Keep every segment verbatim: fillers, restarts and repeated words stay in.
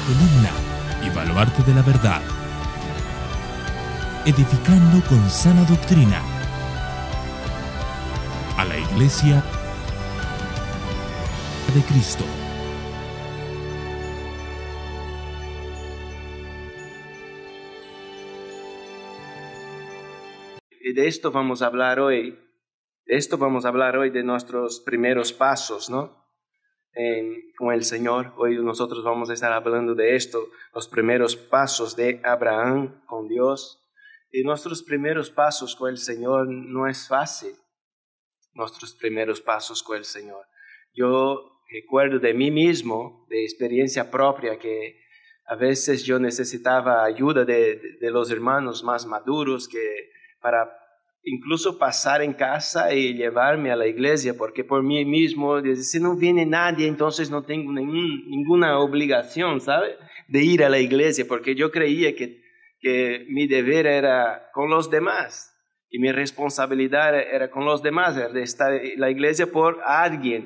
columna y baluarte de la verdad, edificando con sana doctrina a la Iglesia de Cristo. Y de esto vamos a hablar hoy, de esto vamos a hablar hoy, de nuestros primeros pasos, ¿no? En, con el Señor. Hoy nosotros vamos a estar hablando de esto, los primeros pasos de Abraham con Dios. Y nuestros primeros pasos con el Señor no es fácil, nuestros primeros pasos con el Señor. Yo recuerdo de mí mismo, de experiencia propia, que a veces yo necesitaba ayuda de, de, de los hermanos más maduros que para incluso pasar en casa y llevarme a la iglesia, porque por mí mismo, si no viene nadie, entonces no tengo ningún, ninguna obligación, ¿sabe? De ir a la iglesia, porque yo creía que, que mi deber era con los demás, y mi responsabilidad era con los demás, era de estar en la iglesia por alguien,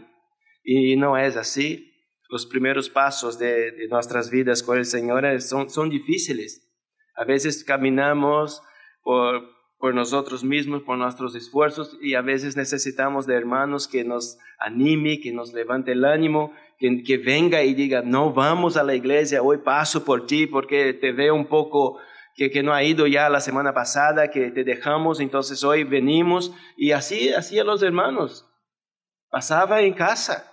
y no es así. Los primeros pasos de, de nuestras vidas con el Señor son, son difíciles. A veces caminamos por por nosotros mismos, por nuestros esfuerzos, y a veces necesitamos de hermanos que nos anime, que nos levante el ánimo, que, que venga y diga, no vamos a la iglesia, hoy paso por ti porque te veo un poco que, que no ha ido ya la semana pasada, que te dejamos, entonces hoy venimos, y así hacían los hermanos, pasaba en casa,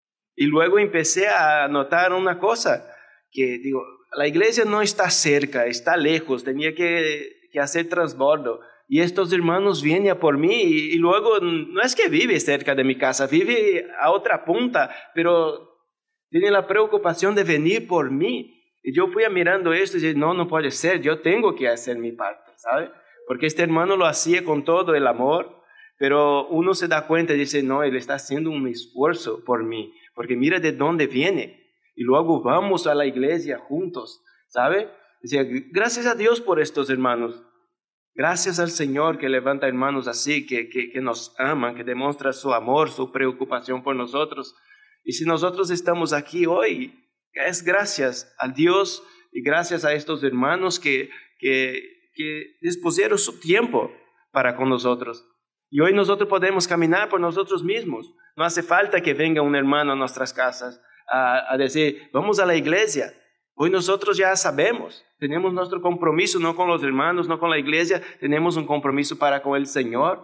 y luego empecé a notar una cosa, que digo, la iglesia no está cerca, está lejos, tenía que que hacer transbordo, y estos hermanos vienen a por mí, y, y luego no es que vive cerca de mi casa, vive a otra punta, pero tiene la preocupación de venir por mí, y yo fui mirando esto y dije, no, no puede ser, yo tengo que hacer mi parte, ¿sabe? Porque este hermano lo hacía con todo el amor, pero uno se da cuenta y dice, no, él está haciendo un esfuerzo por mí, porque mira de dónde viene, y luego vamos a la iglesia juntos, ¿sabe? Decía, gracias a Dios por estos hermanos, gracias al Señor que levanta hermanos así, que, que, que nos aman, que demuestra su amor, su preocupación por nosotros. Y si nosotros estamos aquí hoy, es gracias a Dios y gracias a estos hermanos que, que, que dispusieron su tiempo para con nosotros. Y hoy nosotros podemos caminar por nosotros mismos. No hace falta que venga un hermano a nuestras casas a, a decir, vamos a la iglesia. Hoy nosotros ya sabemos, tenemos nuestro compromiso, no con los hermanos, no con la iglesia, tenemos un compromiso para con el Señor.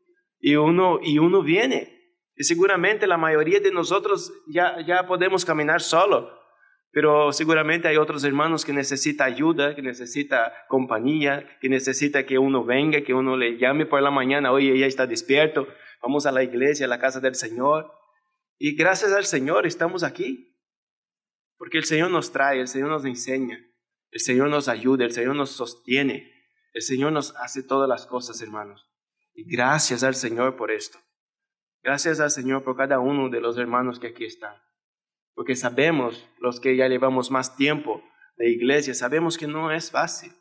Y uno, y uno viene. Y seguramente la mayoría de nosotros ya, ya podemos caminar solo, pero seguramente hay otros hermanos que necesitan ayuda, que necesitan compañía, que necesitan que uno venga, que uno le llame por la mañana, oye, ella está despierto, vamos a la iglesia, a la casa del Señor. Y gracias al Señor estamos aquí. Porque el Señor nos trae, el Señor nos enseña, el Señor nos ayuda, el Señor nos sostiene, el Señor nos hace todas las cosas, hermanos. Y gracias al Señor por esto. Gracias al Señor por cada uno de los hermanos que aquí están. Porque sabemos, los que ya llevamos más tiempo de iglesia, sabemos que no es fácil.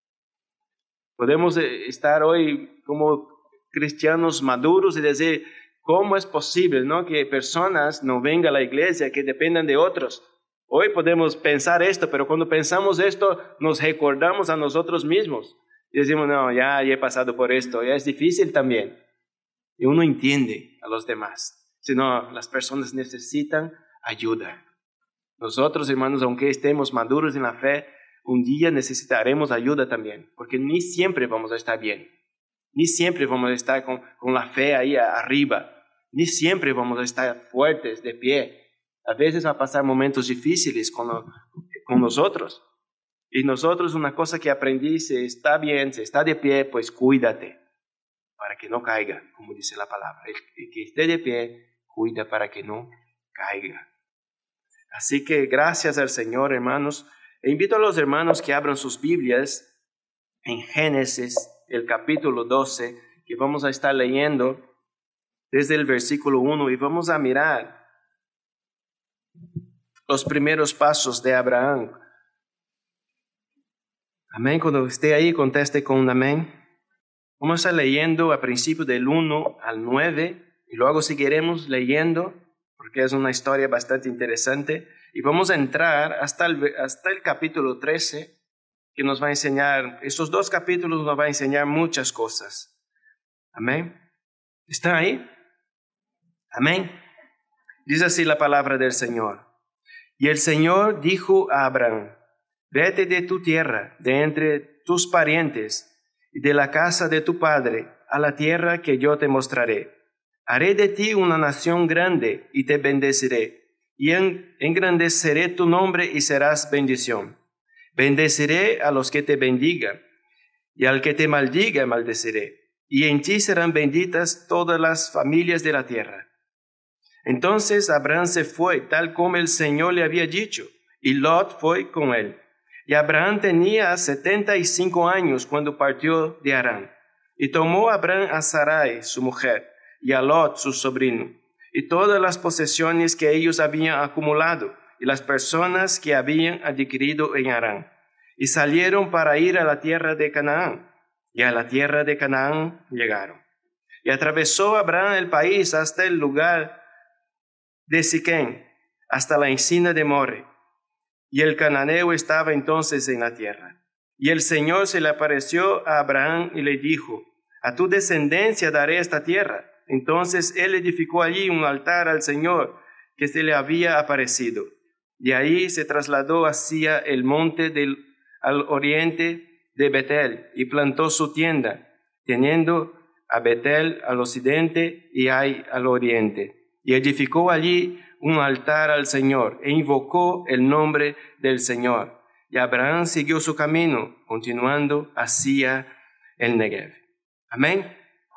Podemos estar hoy como cristianos maduros y decir, ¿cómo es posible, no, que personas no vengan a la iglesia, que dependan de otros? Hoy podemos pensar esto, pero cuando pensamos esto, nos recordamos a nosotros mismos. Y decimos, no, ya, ya he pasado por esto, ya es difícil también. Y uno entiende a los demás. Sino, las personas necesitan ayuda. Nosotros, hermanos, aunque estemos maduros en la fe, un día necesitaremos ayuda también. Porque ni siempre vamos a estar bien. Ni siempre vamos a estar con, con la fe ahí arriba. Ni siempre vamos a estar fuertes, de pie. A veces va a pasar momentos difíciles con, con nosotros. Y nosotros una cosa que aprendí, si está bien, si está de pie, pues cuídate para que no caiga, como dice la palabra. El, el que esté de pie, cuida para que no caiga. Así que gracias al Señor, hermanos. E invito a los hermanos que abran sus Biblias en Génesis, el capítulo doce, que vamos a estar leyendo desde el versículo uno y vamos a mirar los primeros pasos de Abraham. Amén. Cuando esté ahí, conteste con un amén. Vamos a estar leyendo a principio del uno al nueve y luego seguiremos leyendo porque es una historia bastante interesante. Y vamos a entrar hasta el, hasta el capítulo trece, que nos va a enseñar, estos dos capítulos nos va a enseñar muchas cosas. Amén. ¿Están ahí? Amén. Dice así la palabra del Señor. Y el Señor dijo a Abraham, vete de tu tierra, de entre tus parientes, y de la casa de tu padre, a la tierra que yo te mostraré. Haré de ti una nación grande, y te bendeciré, y engrandeceré tu nombre, y serás bendición. Bendeciré a los que te bendigan, y al que te maldiga maldeciré, y en ti serán benditas todas las familias de la tierra. Entonces Abraham se fue, tal como el Señor le había dicho, y Lot fue con él. Y Abraham tenía setenta y cinco años cuando partió de Harán. Y tomó Abraham a Sarai, su mujer, y a Lot, su sobrino, y todas las posesiones que ellos habían acumulado, y las personas que habían adquirido en Harán. Y salieron para ir a la tierra de Canaán, y a la tierra de Canaán llegaron. Y atravesó Abraham el país hasta el lugar de Siquén, hasta la encina de More. Y el cananeo estaba entonces en la tierra. Y el Señor se le apareció a Abraham y le dijo, a tu descendencia daré esta tierra. Entonces él edificó allí un altar al Señor que se le había aparecido. De ahí se trasladó hacia el monte del, al oriente de Betel y plantó su tienda, teniendo a Betel al occidente y Ai al oriente. Y edificó allí un altar al Señor e invocó el nombre del Señor. Y Abraham siguió su camino, continuando hacia el Negev. Amén.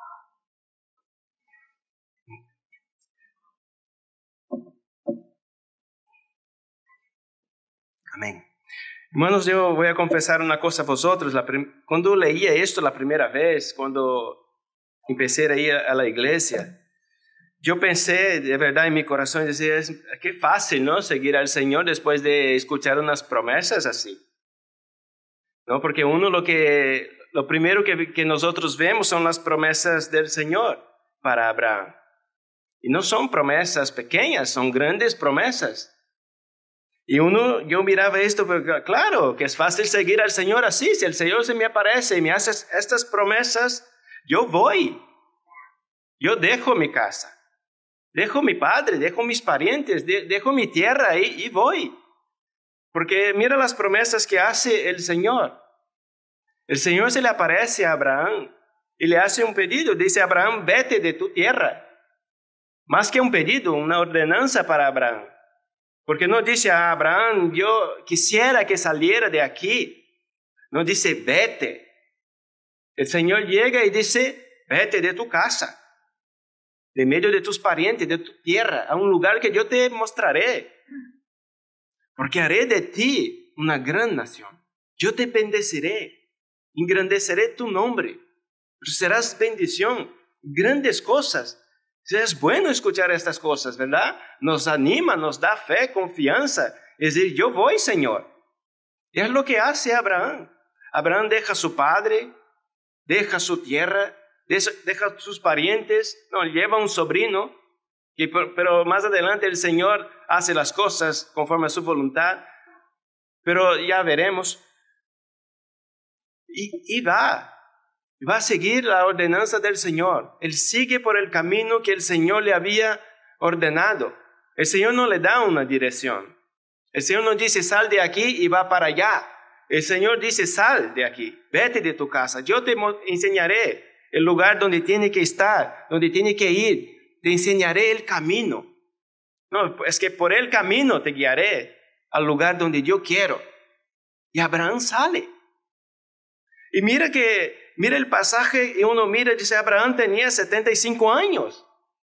Amén. Hermanos, yo voy a confesar una cosa a vosotros. La prim- cuando leía esto la primera vez, cuando empecé a ir a la iglesia, yo pensé de verdad en mi corazón, decía, es, qué fácil, ¿no? Seguir al Señor después de escuchar unas promesas así, ¿no? Porque uno lo que, lo primero que, que nosotros vemos son las promesas del Señor para Abraham. Y no son promesas pequeñas, son grandes promesas. Y uno, yo miraba esto, pero claro, que es fácil seguir al Señor así. Si el Señor se me aparece y me hace estas promesas, yo voy. Yo dejo mi casa. Dejo mi padre, dejo mis parientes, de, dejo mi tierra ahí y voy. Porque mira las promesas que hace el Señor. El Señor se le aparece a Abraham y le hace un pedido. Dice a Abraham, vete de tu tierra. Más que un pedido, una ordenanza para Abraham. Porque no dice a Abraham, yo quisiera que saliera de aquí. No dice, vete. El Señor llega y dice, vete de tu casa, de medio de tus parientes, de tu tierra, a un lugar que yo te mostraré. Porque haré de ti una gran nación. Yo te bendeciré, engrandeceré tu nombre. Serás bendición, grandes cosas. Es bueno escuchar estas cosas, ¿verdad? Nos anima, nos da fe, confianza. Es decir, yo voy, Señor. Y es lo que hace Abraham. Abraham deja a su padre, deja su tierra, deja a sus parientes, no, lleva un sobrino, y, pero más adelante el Señor hace las cosas conforme a su voluntad, pero ya veremos. Y, y va, va a seguir la ordenanza del Señor. Él sigue por el camino que el Señor le había ordenado. El Señor no le da una dirección. El Señor no dice, sal de aquí y va para allá. El Señor dice, sal de aquí, vete de tu casa. Yo te enseñaré el lugar donde tiene que estar, donde tiene que ir. Te enseñaré el camino. No, es que por el camino te guiaré al lugar donde yo quiero. Y Abraham sale. Y mira que, mira el pasaje y uno mira y dice, Abraham tenía setenta y cinco años.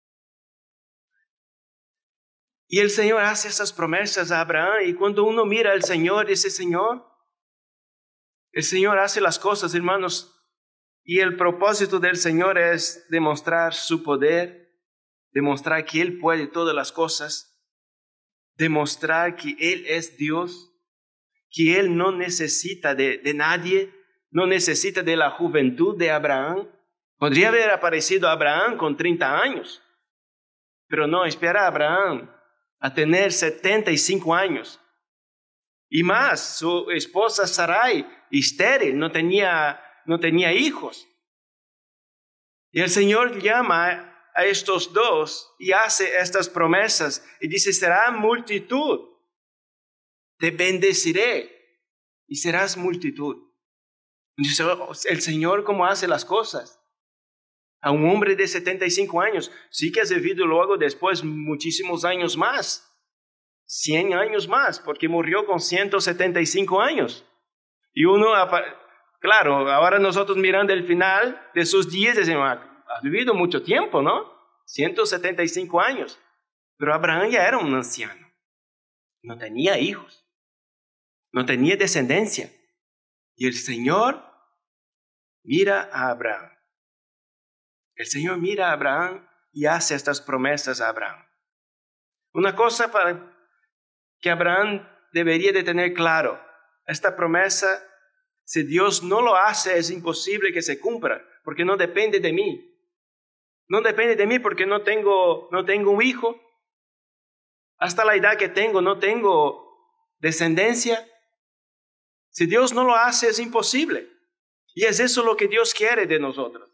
Y el Señor hace esas promesas a Abraham. Y cuando uno mira al Señor, dice, Señor, el Señor hace las cosas, hermanos. Y el propósito del Señor es demostrar su poder, demostrar que Él puede todas las cosas, demostrar que Él es Dios, que Él no necesita de, de nadie, no necesita de la juventud de Abraham. Podría haber aparecido Abraham con treinta años. Pero no, espera a Abraham a tener setenta y cinco años. Y más, su esposa Sarai, estéril, no tenía, no tenía hijos. Y el Señor llama a estos dos y hace estas promesas y dice, será multitud, te bendeciré y serás multitud. Dice, el Señor cómo hace las cosas. A un hombre de setenta y cinco años, sí que has vivido luego después muchísimos años más, cien años más, porque murió con ciento setenta y cinco años. Y uno, claro, ahora nosotros mirando el final de sus días, decimos, has vivido mucho tiempo, ¿no? ciento setenta y cinco años. Pero Abraham ya era un anciano. No tenía hijos. No tenía descendencia. Y el Señor mira a Abraham. El Señor mira a Abraham y hace estas promesas a Abraham. Una cosa para que Abraham debería de tener claro. Esta promesa, si Dios no lo hace, es imposible que se cumpla, porque no depende de mí. No depende de mí porque no tengo, no tengo un hijo. Hasta la edad que tengo, no tengo descendencia. Si Dios no lo hace, es imposible. Y es eso lo que Dios quiere de nosotros.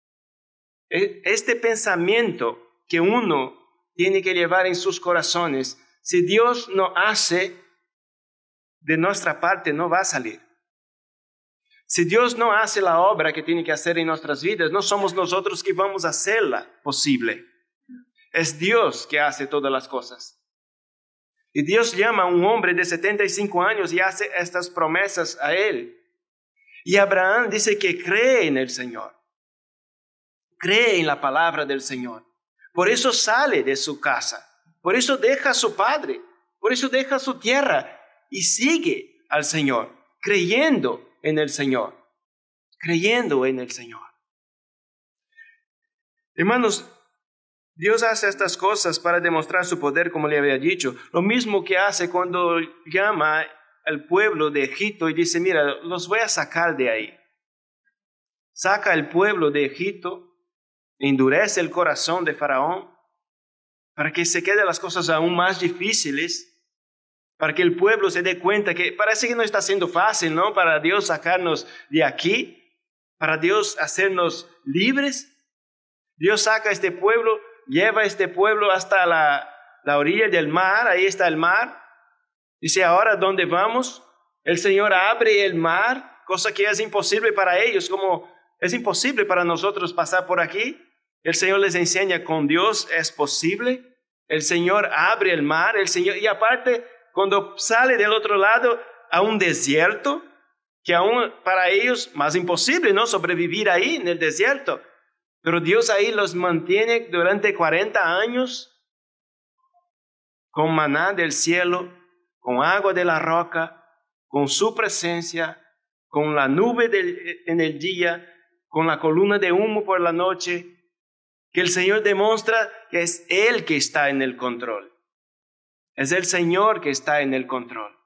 Este pensamiento que uno tiene que llevar en sus corazones, si Dios no hace, de nuestra parte no va a salir. Si Dios no hace la obra que tiene que hacer en nuestras vidas, no somos nosotros que vamos a hacerla posible. Es Dios que hace todas las cosas. Y Dios llama a un hombre de setenta y cinco años y hace estas promesas a él. Y Abraham dice que cree en el Señor. Cree en la palabra del Señor. Por eso sale de su casa. Por eso deja a su padre. Por eso deja su tierra y sigue al Señor, creyendo en el Señor. Creyendo en el Señor. Hermanos, Dios hace estas cosas para demostrar su poder, como le había dicho. Lo mismo que hace cuando llama al pueblo de Egipto y dice, mira, los voy a sacar de ahí. Saca al pueblo de Egipto, endurece el corazón de Faraón para que se queden las cosas aún más difíciles, para que el pueblo se dé cuenta que parece que no está siendo fácil, ¿no? Para Dios sacarnos de aquí, para Dios hacernos libres. Dios saca a este pueblo, lleva a este pueblo hasta la, la orilla del mar, ahí está el mar. Dice, ahora, ¿dónde vamos? El Señor abre el mar, cosa que es imposible para ellos, como es imposible para nosotros pasar por aquí. El Señor les enseña, con Dios es posible. El Señor abre el mar, el Señor, y aparte, cuando sale del otro lado a un desierto, que aún para ellos más imposible, ¿no? Sobrevivir ahí en el desierto. Pero Dios ahí los mantiene durante cuarenta años con maná del cielo, con agua de la roca, con su presencia, con la nube del, en el día, con la columna de humo por la noche, que el Señor demuestra que es Él que está en el control. Es el Señor que está en el control.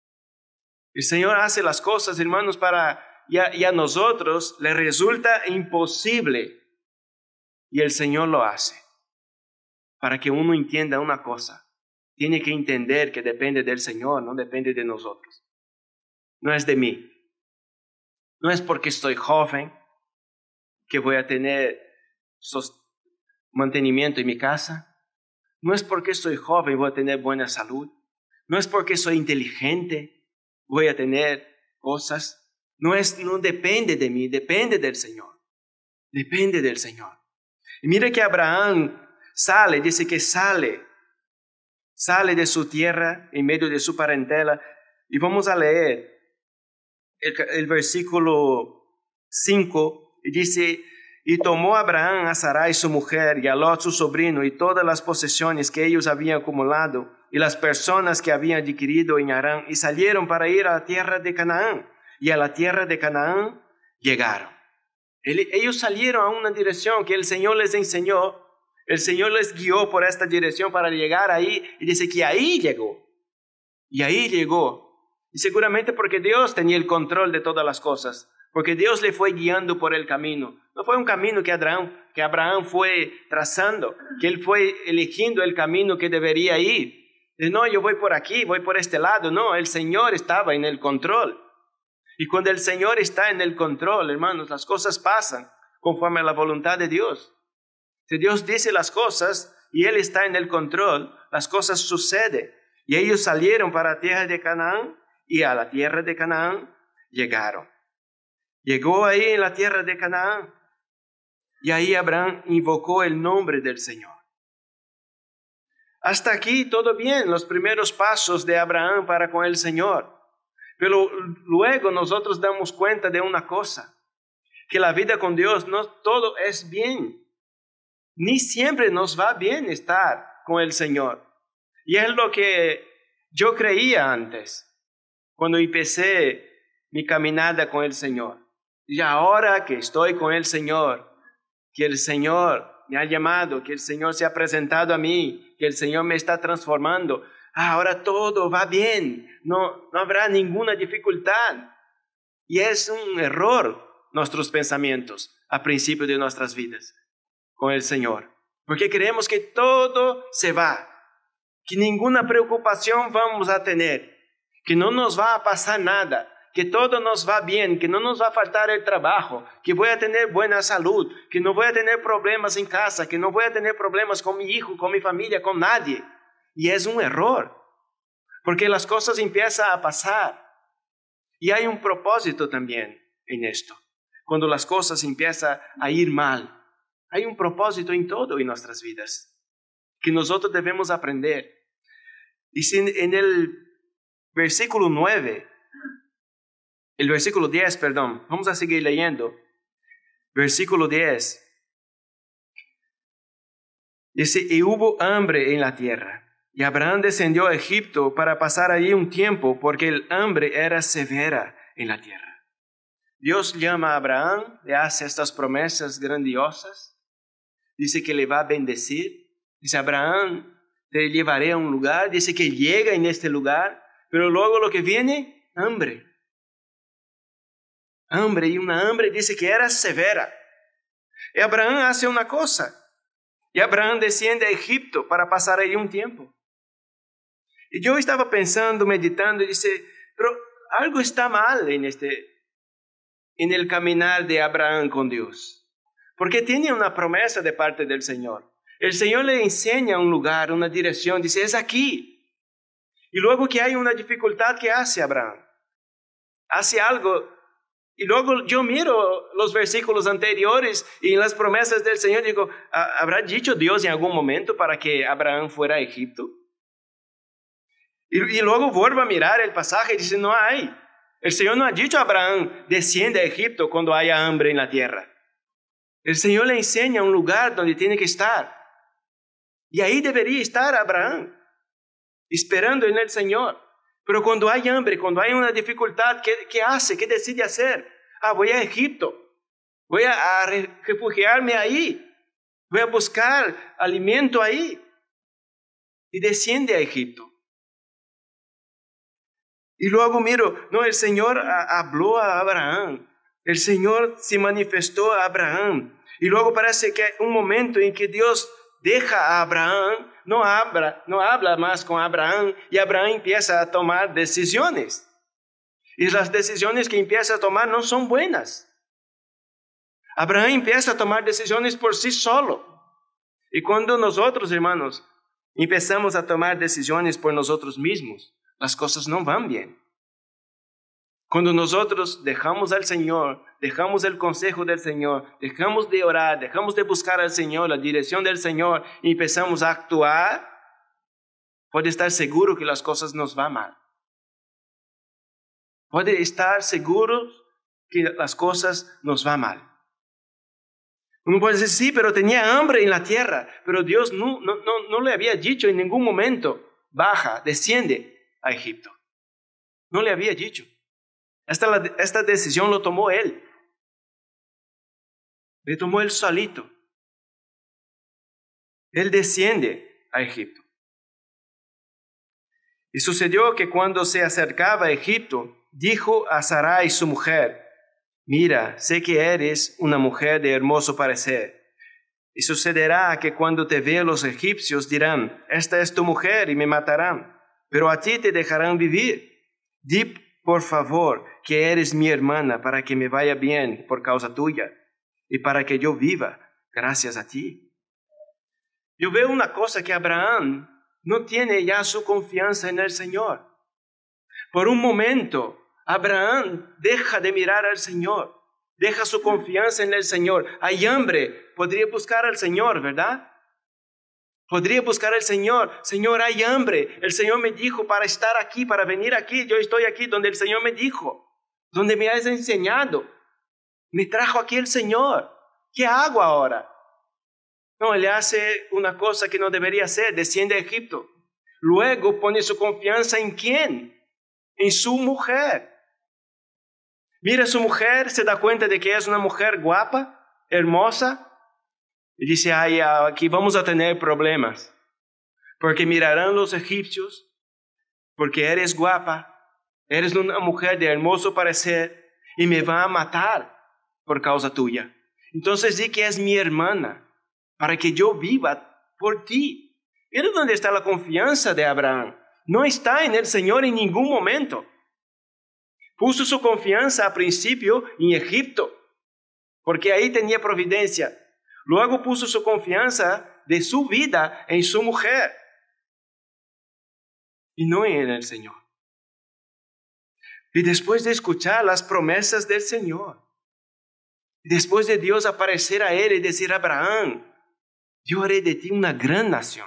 El Señor hace las cosas, hermanos, para y a, y a nosotros le resulta imposible. Y el Señor lo hace. Para que uno entienda una cosa. Tiene que entender que depende del Señor, no depende de nosotros. No es de mí. No es porque estoy joven que voy a tener mantenimiento en mi casa. No es porque soy joven voy a tener buena salud. No es porque soy inteligente voy a tener cosas. No, es, no depende de mí, depende del Señor. Depende del Señor. Y mire que Abraham sale, dice que sale. Sale de su tierra en medio de su parentela. Y vamos a leer el, el versículo cinco. Y dice, y tomó Abraham a Sarai su mujer y a Lot su sobrino y todas las posesiones que ellos habían acumulado y las personas que habían adquirido en Harán y salieron para ir a la tierra de Canaán. Y a la tierra de Canaán llegaron. Ellos salieron a una dirección que el Señor les enseñó. El Señor les guió por esta dirección para llegar ahí. Y dice que ahí llegó. Y ahí llegó. Y seguramente porque Dios tenía el control de todas las cosas. porque Dios le fue guiando por el camino. No fue un camino que Abraham, que Abraham fue trazando, que él fue eligiendo el camino que debería ir. No, yo voy por aquí, voy por este lado. No, el Señor estaba en el control. Y cuando el Señor está en el control, hermanos, las cosas pasan conforme a la voluntad de Dios. Si Dios dice las cosas y Él está en el control, las cosas suceden. Y ellos salieron para la tierra de Canaán y a la tierra de Canaán llegaron. Llegó ahí en la tierra de Canaán y ahí Abraham invocó el nombre del Señor. Hasta aquí todo bien, los primeros pasos de Abraham para con el Señor. Pero luego nosotros damos cuenta de una cosa, que la vida con Dios no todo es bien. Ni siempre nos va bien estar con el Señor. Y es lo que yo creía antes, cuando empecé mi caminada con el Señor. Y ahora que estoy con el Señor, que el Señor me ha llamado, que el Señor se ha presentado a mí, que el Señor me está transformando, ahora todo va bien, no, no habrá ninguna dificultad. Y es un error nuestros pensamientos a principio de nuestras vidas con el Señor. Porque creemos que todo se va, que ninguna preocupación vamos a tener, que no nos va a pasar nada, que todo nos va bien, que no nos va a faltar el trabajo, que voy a tener buena salud, que no voy a tener problemas en casa, que no voy a tener problemas con mi hijo, con mi familia, con nadie. Y es un error, porque las cosas empiezan a pasar. Y hay un propósito también en esto. Cuando las cosas empiezan a ir mal, hay un propósito en todo en nuestras vidas, que nosotros debemos aprender. Dice en el versículo nueve, el versículo diez, perdón, vamos a seguir leyendo. Versículo diez. Dice, y hubo hambre en la tierra, y Abraham descendió a Egipto para pasar allí un tiempo, porque el hambre era severa en la tierra. Dios llama a Abraham, le hace estas promesas grandiosas, dice que le va a bendecir, dice, Abraham, te llevaré a un lugar, dice que llega en este lugar, pero luego lo que viene, hambre. Hambre, y una hambre dice que era severa. Y Abraham hace una cosa, y Abraham desciende a Egipto para pasar ahí un tiempo. Y yo estaba pensando, meditando, y dice, pero algo está mal en, este, en el caminar de Abraham con Dios. Porque tiene una promesa de parte del Señor. El Señor le enseña un lugar, una dirección, dice, es aquí. Y luego que hay una dificultad, ¿qué hace Abraham? Hace algo. Y luego yo miro los versículos anteriores y en las promesas del Señor digo, ¿habrá dicho Dios en algún momento para que Abraham fuera a Egipto? Y, y luego vuelvo a mirar el pasaje y dice, no hay. El Señor no ha dicho a Abraham, desciende a Egipto cuando haya hambre en la tierra. El Señor le enseña un lugar donde tiene que estar. Y ahí debería estar Abraham, esperando en el Señor. Pero cuando hay hambre, cuando hay una dificultad, ¿qué, qué hace? ¿Qué decide hacer? Ah, voy a Egipto. Voy a, a refugiarme ahí. Voy a buscar alimento ahí. Y desciende a Egipto. Y luego miro, no, el Señor a, habló a Abraham. El Señor se manifestó a Abraham. Y luego parece que hay un momento en que Dios deja a Abraham, no habla, no habla más con Abraham, y Abraham empieza a tomar decisiones. Y las decisiones que empieza a tomar no son buenas. Abraham empieza a tomar decisiones por sí solo. Y cuando nosotros, hermanos, empezamos a tomar decisiones por nosotros mismos, las cosas no van bien. Cuando nosotros dejamos al Señor, dejamos el consejo del Señor, dejamos de orar, dejamos de buscar al Señor, la dirección del Señor, y empezamos a actuar, puede estar seguro que las cosas nos van mal. Puede estar seguro que las cosas nos van mal. Uno puede decir, sí, pero tenía hambre en la tierra, pero Dios no, no, no, no le había dicho en ningún momento, baja, desciende a Egipto. No le había dicho. Esta, esta decisión lo tomó él. Le tomó él solito. Él desciende a Egipto. Y sucedió que cuando se acercaba a Egipto, dijo a Sarai su mujer, mira, sé que eres una mujer de hermoso parecer. Y sucederá que cuando te vean los egipcios dirán, esta es tu mujer y me matarán, pero a ti te dejarán vivir. Di por favor que eres mi hermana para que me vaya bien por causa tuya y para que yo viva gracias a ti. Yo veo una cosa que Abraham no tiene ya su confianza en el Señor. Por un momento, Abraham deja de mirar al Señor. Deja su confianza en el Señor. Hay hambre. Podría buscar al Señor, ¿verdad? Podría buscar al Señor. Señor, hay hambre. El Señor me dijo para estar aquí, para venir aquí. Yo estoy aquí donde el Señor me dijo. Donde me has enseñado. Me trajo aquí el Señor. ¿Qué hago ahora? No, él hace una cosa que no debería hacer. Desciende a Egipto. Luego pone su confianza ¿en quién? En su mujer. Mira a su mujer, se da cuenta de que es una mujer guapa, hermosa, y dice, ay, aquí vamos a tener problemas, porque mirarán los egipcios, porque eres guapa, eres una mujer de hermoso parecer, y me va a matar por causa tuya. Entonces di que es mi hermana, para que yo viva por ti. Mira dónde está la confianza de Abraham. No está en el Señor en ningún momento. Puso su confianza al principio en Egipto, porque ahí tenía providencia. Luego puso su confianza de su vida en su mujer, y no en el Señor. Y después de escuchar las promesas del Señor, después de Dios aparecer a él y decir, Abraham, yo haré de ti una gran nación.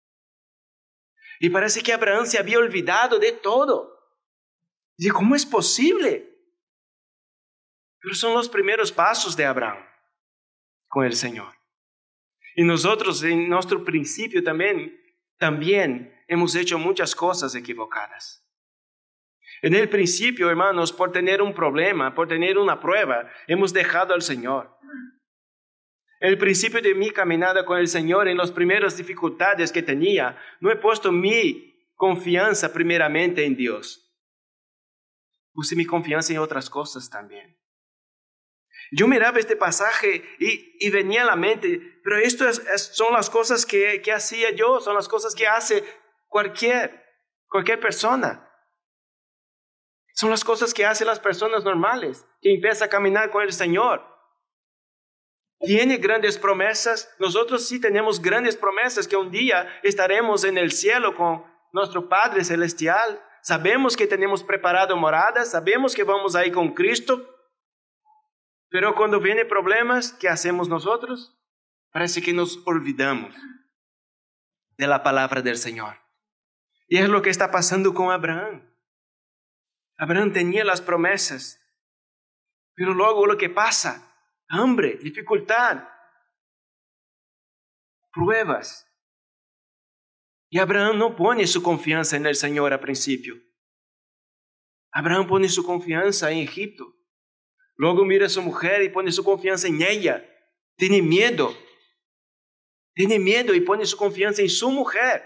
Y parece que Abraham se había olvidado de todo. Dice, ¿cómo es posible? Pero son los primeros pasos de Abraham con el Señor. Y nosotros en nuestro principio también, también hemos hecho muchas cosas equivocadas. En el principio, hermanos, por tener un problema, por tener una prueba, hemos dejado al Señor. En el principio de mi caminada con el Señor, en las primeras dificultades que tenía, no he puesto mi confianza primeramente en Dios. Puse mi confianza en otras cosas también. Yo miraba este pasaje y, y venía a la mente, pero esto es, es, son las cosas que, que hacía yo, son las cosas que hace cualquier, cualquier persona. Son las cosas que hacen las personas normales, que empiezan a caminar con el Señor. Tiene grandes promesas. Nosotros sí tenemos grandes promesas que un día estaremos en el cielo con nuestro Padre Celestial. Sabemos que tenemos preparado moradas, sabemos que vamos ahí con Cristo. Pero cuando vienen problemas, ¿qué hacemos nosotros? Parece que nos olvidamos de la palabra del Señor. Y es lo que está pasando con Abraham. Abraham tenía las promesas, pero luego lo que pasa, hambre, dificultad, pruebas. Y Abraham no pone su confianza en el Señor al principio. Abraham pone su confianza en Egipto. Luego mira a su mujer y pone su confianza en ella. Tiene miedo. Tiene miedo y pone su confianza en su mujer.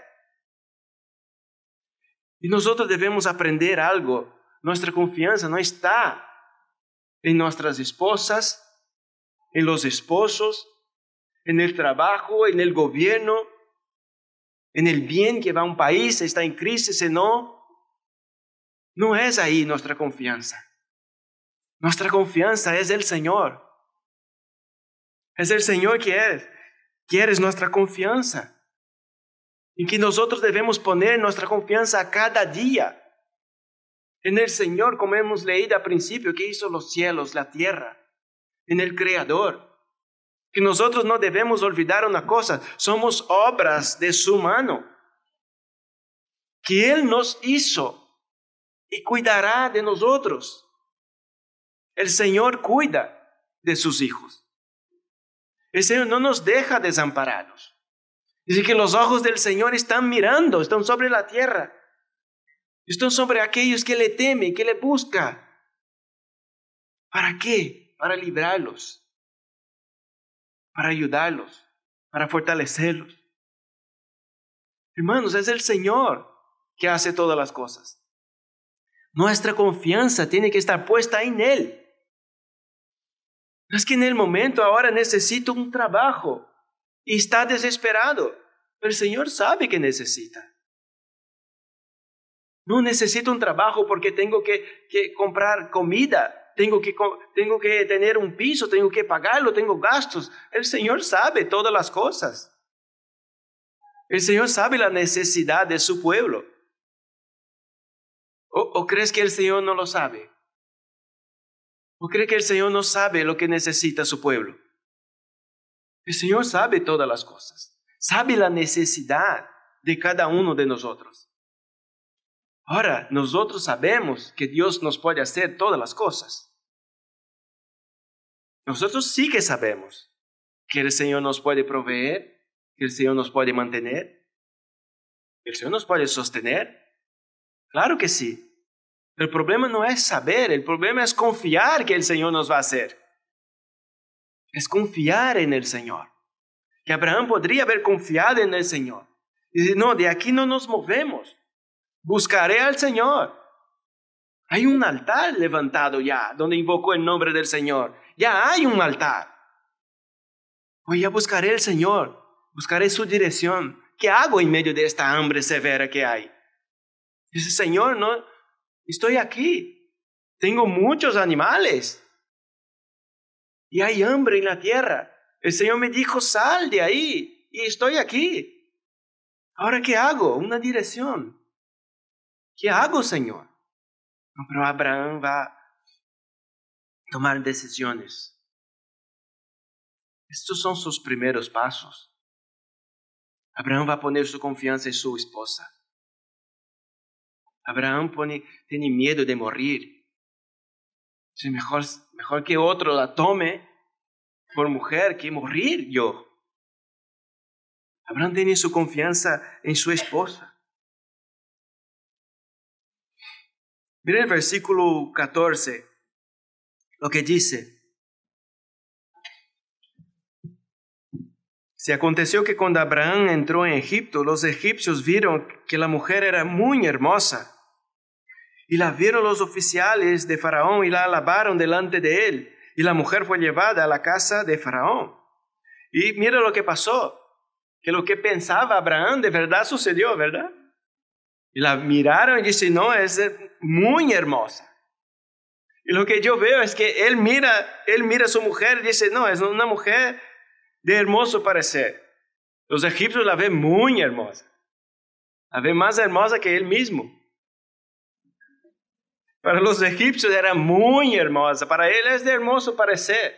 Y nosotros debemos aprender algo. Nuestra confianza no está en nuestras esposas, en los esposos, en el trabajo, en el gobierno, en el bien que va a un país, está en crisis o no. No es ahí nuestra confianza. Nuestra confianza es el Señor. Es el Señor que es, que es nuestra confianza. Y que nosotros debemos poner nuestra confianza a cada día. En el Señor, como hemos leído al principio, que hizo los cielos, la tierra. En el Creador. Que nosotros no debemos olvidar una cosa, somos obras de su mano, que Él nos hizo y cuidará de nosotros. El Señor cuida de sus hijos. El Señor no nos deja desamparados. Dice que los ojos del Señor están mirando, están sobre la tierra, están sobre aquellos que le temen, que le buscan. ¿Para qué? Para librarlos. Para ayudarlos, para fortalecerlos. Hermanos, es el Señor que hace todas las cosas. Nuestra confianza tiene que estar puesta en Él. Es que en el momento ahora necesito un trabajo y está desesperado. El Señor sabe que necesita. No necesito un trabajo porque tengo que, que comprar comida, tengo que, tengo que tener un piso, tengo que pagarlo, tengo gastos. El Señor sabe todas las cosas. El Señor sabe la necesidad de su pueblo. ¿O, o crees que el Señor no lo sabe? ¿O crees que el Señor no sabe lo que necesita su pueblo? El Señor sabe todas las cosas. Sabe la necesidad de cada uno de nosotros. Ahora, nosotros sabemos que Dios nos puede hacer todas las cosas. Nosotros sí que sabemos que el Señor nos puede proveer, que el Señor nos puede mantener, que el Señor nos puede sostener. Claro que sí. El problema no es saber, el problema es confiar que el Señor nos va a hacer. Es confiar en el Señor. Que Abraham podría haber confiado en el Señor. Y decir, no, de aquí no nos movemos. Buscaré al Señor. Hay un altar levantado ya, donde invocó el nombre del Señor. Ya hay un altar. Voy a buscaré al Señor. Buscaré su dirección. ¿Qué hago en medio de esta hambre severa que hay? Dice, Señor, no, estoy aquí. Tengo muchos animales. Y hay hambre en la tierra. El Señor me dijo, sal de ahí. Y estoy aquí. ¿Ahora qué hago? Una dirección. ¿Qué hago, Señor? No, pero Abraham va a tomar decisiones. Estos son sus primeros pasos. Abraham va a poner su confianza en su esposa. Abraham pone, tiene miedo de morir. Es mejor, mejor que otro la tome por mujer que morir yo. Abraham tiene su confianza en su esposa. Mira el versículo catorce, lo que dice. Se aconteció que cuando Abraham entró en Egipto, los egipcios vieron que la mujer era muy hermosa. Y la vieron los oficiales de Faraón y la alabaron delante de él. Y la mujer fue llevada a la casa de Faraón. Y mira lo que pasó. Que lo que pensaba Abraham de verdad sucedió, ¿verdad? Y la miraron y dicen, no, es muy hermosa. Y lo que yo veo es que él mira, él mira a su mujer y dice, no, es una mujer de hermoso parecer. Los egipcios la ven muy hermosa. La ven más hermosa que él mismo. Para los egipcios era muy hermosa. Para él es de hermoso parecer.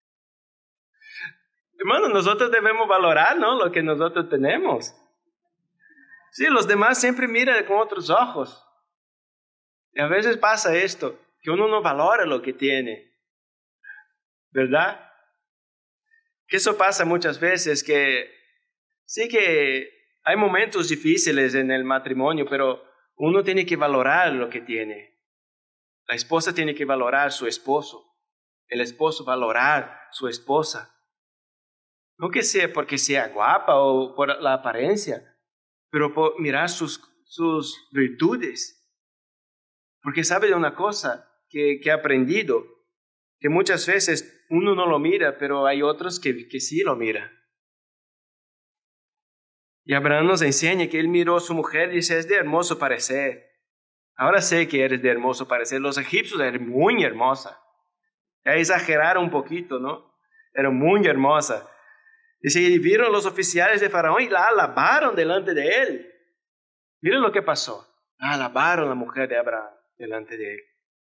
Hermano, nosotros debemos valorar, ¿no?, lo que nosotros tenemos. Sí, los demás siempre miran con otros ojos. Y a veces pasa esto, que uno no valora lo que tiene. ¿Verdad? Que eso pasa muchas veces, que sí que hay momentos difíciles en el matrimonio, pero uno tiene que valorar lo que tiene. La esposa tiene que valorar a su esposo. El esposo valorar a su esposa. No que sea porque sea guapa o por la apariencia, pero por mirar sus, sus virtudes. Porque sabe de una cosa que, que he aprendido, que muchas veces uno no lo mira, pero hay otros que, que sí lo miran. Y Abraham nos enseña que él miró a su mujer y dice, es de hermoso parecer. Ahora sé que eres de hermoso parecer. Los egipcios eran muy hermosa. Ya exageraron un poquito, ¿no? Era muy hermosa. Dice, y vieron los oficiales de Faraón y la alabaron delante de él. Miren lo que pasó. La alabaron a la mujer de Abraham delante de él.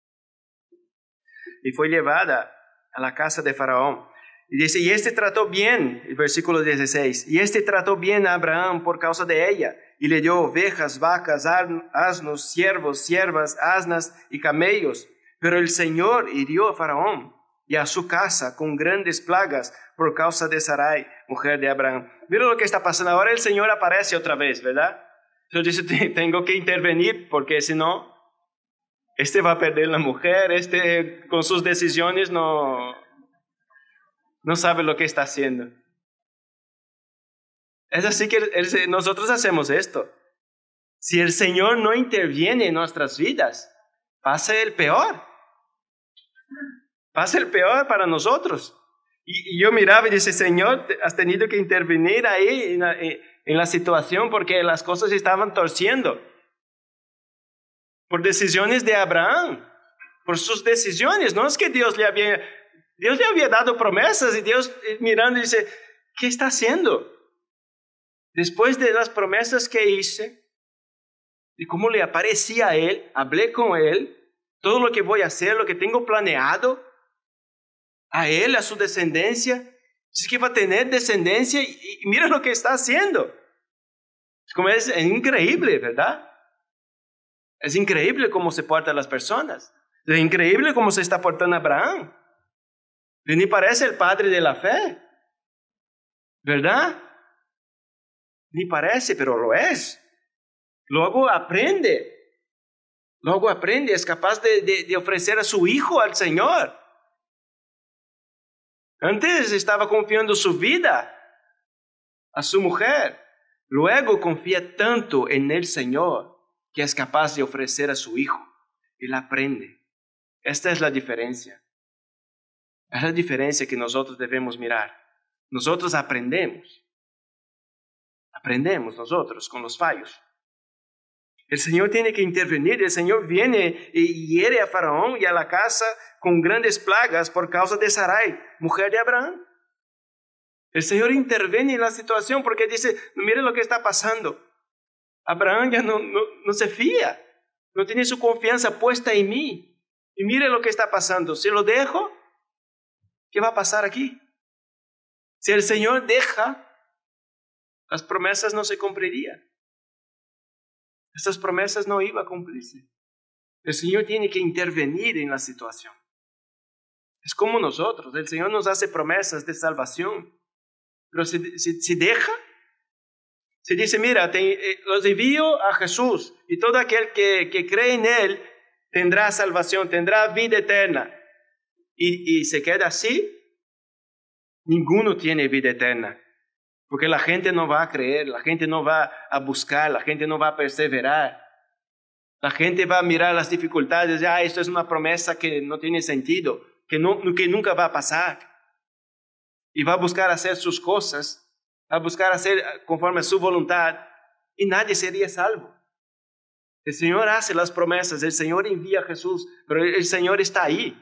Y fue llevada a la casa de Faraón. Y dice, y este trató bien, el versículo dieciséis, y este trató bien a Abraham por causa de ella, y le dio ovejas, vacas, asnos, siervos, siervas, asnas y camellos. Pero el Señor hirió a Faraón y a su casa con grandes plagas por causa de Sarai, mujer de Abraham. Mira lo que está pasando. Ahora el Señor aparece otra vez, ¿verdad? Entonces dice, tengo que intervenir porque si no, este va a perder la mujer, este con sus decisiones no, no sabe lo que está haciendo. Es así que el, nosotros hacemos esto. Si el Señor no interviene en nuestras vidas, pasa el peor. va a ser peor para nosotros. Y, y yo miraba y dije, Señor, has tenido que intervenir ahí en la, en la situación porque las cosas se estaban torciendo. Por decisiones de Abraham, por sus decisiones. No es que Dios le había, Dios le había dado promesas y Dios mirando y dice, ¿qué está haciendo? Después de las promesas que hice, y cómo le aparecía a él, hablé con él, todo lo que voy a hacer, lo que tengo planeado, a él, a su descendencia, dice que va a tener descendencia y, y mira lo que está haciendo. Es, como es, es increíble, ¿verdad? Es increíble cómo se portan las personas. Es increíble cómo se está portando Abraham. Y ni parece el padre de la fe, ¿verdad? Ni parece, pero lo es. Luego aprende. Luego aprende, es capaz de, de, de ofrecer a su hijo al Señor. Antes estaba confiando su vida a su mujer. Luego confía tanto en el Señor que es capaz de ofrecer a su hijo. Él aprende. Esta es la diferencia. Es la diferencia que nosotros debemos mirar. Nosotros aprendemos. Aprendemos nosotros con los fallos. El Señor tiene que intervenir. El Señor viene y hiere a Faraón y a la casa con grandes plagas por causa de Sarai, mujer de Abraham. El Señor interviene en la situación porque dice, mire lo que está pasando. Abraham ya no, no, no se fía, no tiene su confianza puesta en mí. Y mire lo que está pasando. Si lo dejo, ¿qué va a pasar aquí? Si el Señor deja, las promesas no se cumplirían. Estas promesas no iban a cumplirse. El Señor tiene que intervenir en la situación. Es como nosotros. El Señor nos hace promesas de salvación. Pero si, si, si deja, si dice, mira, te, eh, los envío a Jesús y todo aquel que, que cree en Él tendrá salvación, tendrá vida eterna. Y, y se queda así, ninguno tiene vida eterna. Porque la gente no va a creer, la gente no va a buscar, la gente no va a perseverar. La gente va a mirar las dificultades, ya, ah, esto es una promesa que no tiene sentido, que, no, que nunca va a pasar. Y va a buscar hacer sus cosas, va a buscar hacer conforme a su voluntad, y nadie sería salvo. El Señor hace las promesas, el Señor envía a Jesús, pero el Señor está ahí.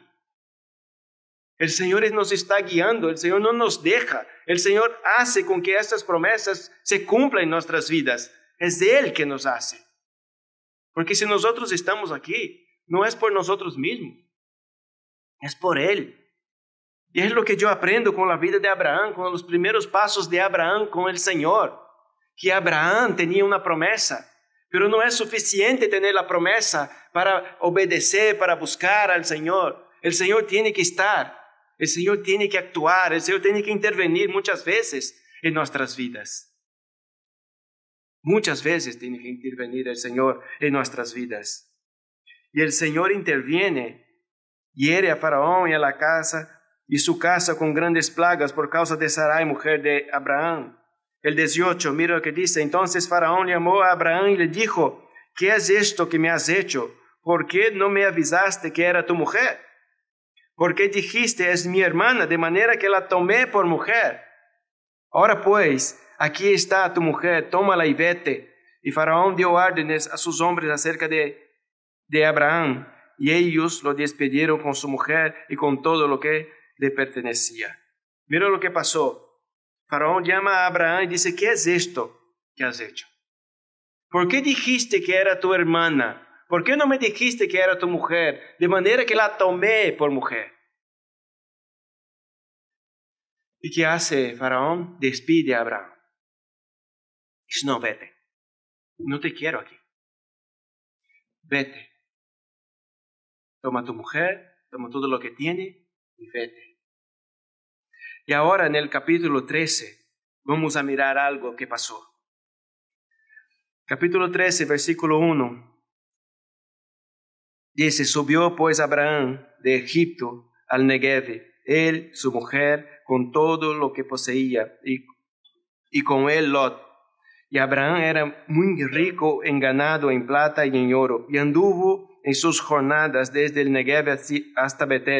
El Señor nos está guiando, el Señor no nos deja. El Señor hace con que estas promesas se cumplan en nuestras vidas. Es Él que nos hace. Porque si nosotros estamos aquí, no es por nosotros mismos, es por Él. Y es lo que yo aprendo con la vida de Abraham, con los primeros pasos de Abraham con el Señor. Que Abraham tenía una promesa, pero no es suficiente tener la promesa para obedecer, para buscar al Señor. El Señor tiene que estar. El Señor tiene que actuar, el Señor tiene que intervenir muchas veces en nuestras vidas. Muchas veces tiene que intervenir el Señor en nuestras vidas. Y el Señor interviene, hiere a Faraón y a la casa, y su casa con grandes plagas por causa de Sarai, mujer de Abraham. El dieciocho, mira lo que dice, entonces Faraón llamó a Abraham y le dijo, ¿qué es esto que me has hecho? ¿Por qué no me avisaste que era tu mujer? Porque dijiste, es mi hermana, de manera que la tomé por mujer. Ahora pues, aquí está tu mujer, tómala y vete. Y Faraón dio órdenes a sus hombres acerca de, de Abraham, y ellos lo despidieron con su mujer y con todo lo que le pertenecía. Mira lo que pasó. Faraón llama a Abraham y dice, ¿qué es esto que has hecho? ¿Por qué dijiste que era tu hermana? ¿Por qué no me dijiste que era tu mujer? De manera que la tomé por mujer. ¿Y qué hace Faraón? Despide a Abraham. Dice, no, vete. No te quiero aquí. Vete. Toma tu mujer, toma todo lo que tiene y vete. Y ahora en el capítulo trece vamos a mirar algo que pasó. Capítulo trece, versículo uno. Dice, subió pues Abraham de Egipto al Negev, él, su mujer, con todo lo que poseía, y, y con él Lot. Y Abraham era muy rico en ganado, en plata y en oro, y anduvo en sus jornadas desde el Negev hasta Betel,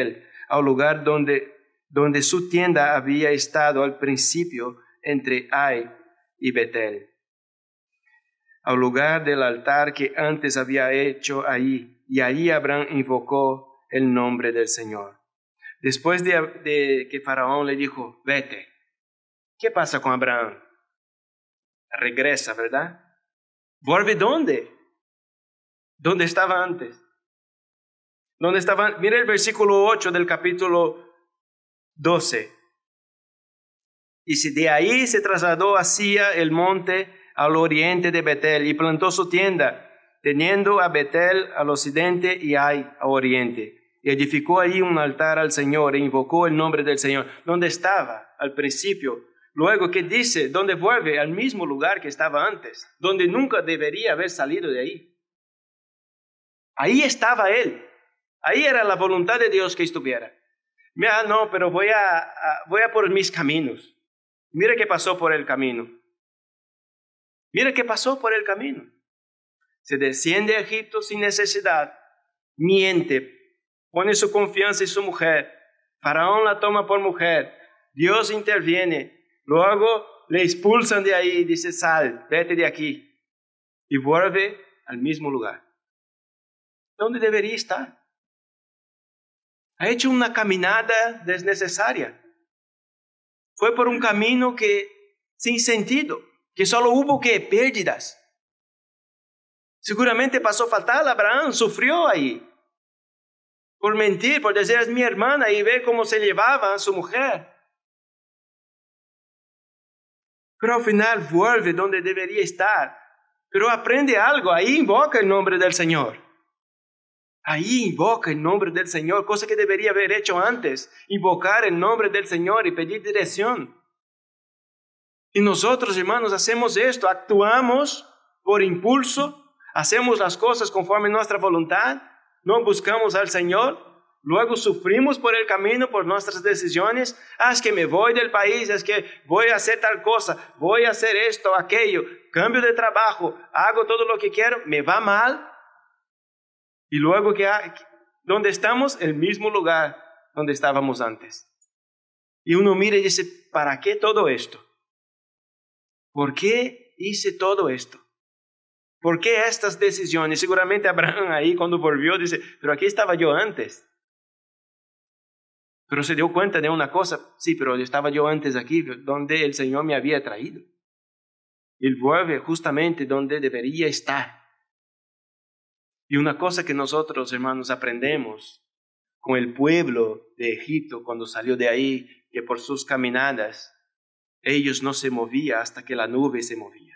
al lugar donde, donde su tienda había estado al principio entre Ai y Betel, al lugar del altar que antes había hecho ahí, y ahí Abraham invocó el nombre del Señor. Después de, de que Faraón le dijo, vete, ¿qué pasa con Abraham? Regresa, ¿verdad? ¿Vuelve dónde? ¿Dónde estaba antes? ¿Dónde estaba? Mira el versículo ocho del capítulo doce. Dice, de ahí se trasladó hacia el monte al oriente de Betel y plantó su tienda, teniendo a Betel al occidente y Ai al oriente. Y edificó ahí un altar al Señor e invocó el nombre del Señor. ¿Dónde estaba al principio? Luego, ¿qué dice? ¿Dónde vuelve? Al mismo lugar que estaba antes, donde nunca debería haber salido de ahí. Ahí estaba él. Ahí era la voluntad de Dios que estuviera. Mira, no, pero voy a, a, voy a por mis caminos. Mira qué pasó por el camino. Mira qué pasó por el camino. Se desciende a Egipto sin necesidad, miente, pone su confianza en su mujer. Faraón la toma por mujer. Dios interviene. Luego le expulsan de ahí y dice, sal, vete de aquí. Y vuelve al mismo lugar. ¿Dónde debería estar? Ha hecho una caminada desnecesaria. Fue por un camino que sin sentido, que solo hubo que pérdidas. Seguramente pasó fatal. Abraham sufrió ahí. Por mentir, por decir es mi hermana y ver cómo se llevaba a su mujer. Pero al final vuelve donde debería estar. Pero aprende algo, ahí invoca el nombre del Señor. Ahí invoca el nombre del Señor, cosa que debería haber hecho antes. Invocar el nombre del Señor y pedir dirección. Y nosotros, hermanos, hacemos esto, actuamos por impulso, hacemos las cosas conforme nuestra voluntad, no buscamos al Señor. Luego sufrimos por el camino, por nuestras decisiones. Ah, es que me voy del país, es que voy a hacer tal cosa, voy a hacer esto, aquello, cambio de trabajo, hago todo lo que quiero, me va mal. Y luego, que ¿dónde estamos? El mismo lugar donde estábamos antes. Y uno mira y dice, ¿para qué todo esto? ¿Por qué hice todo esto? ¿Por qué estas decisiones? Seguramente Abraham ahí cuando volvió dice, pero aquí estaba yo antes. Pero se dio cuenta de una cosa, sí, pero estaba yo antes aquí, donde el Señor me había traído. Él vuelve justamente donde debería estar. Y una cosa que nosotros, hermanos, aprendemos con el pueblo de Egipto cuando salió de ahí, que por sus caminadas, ellos no se movían hasta que la nube se movía.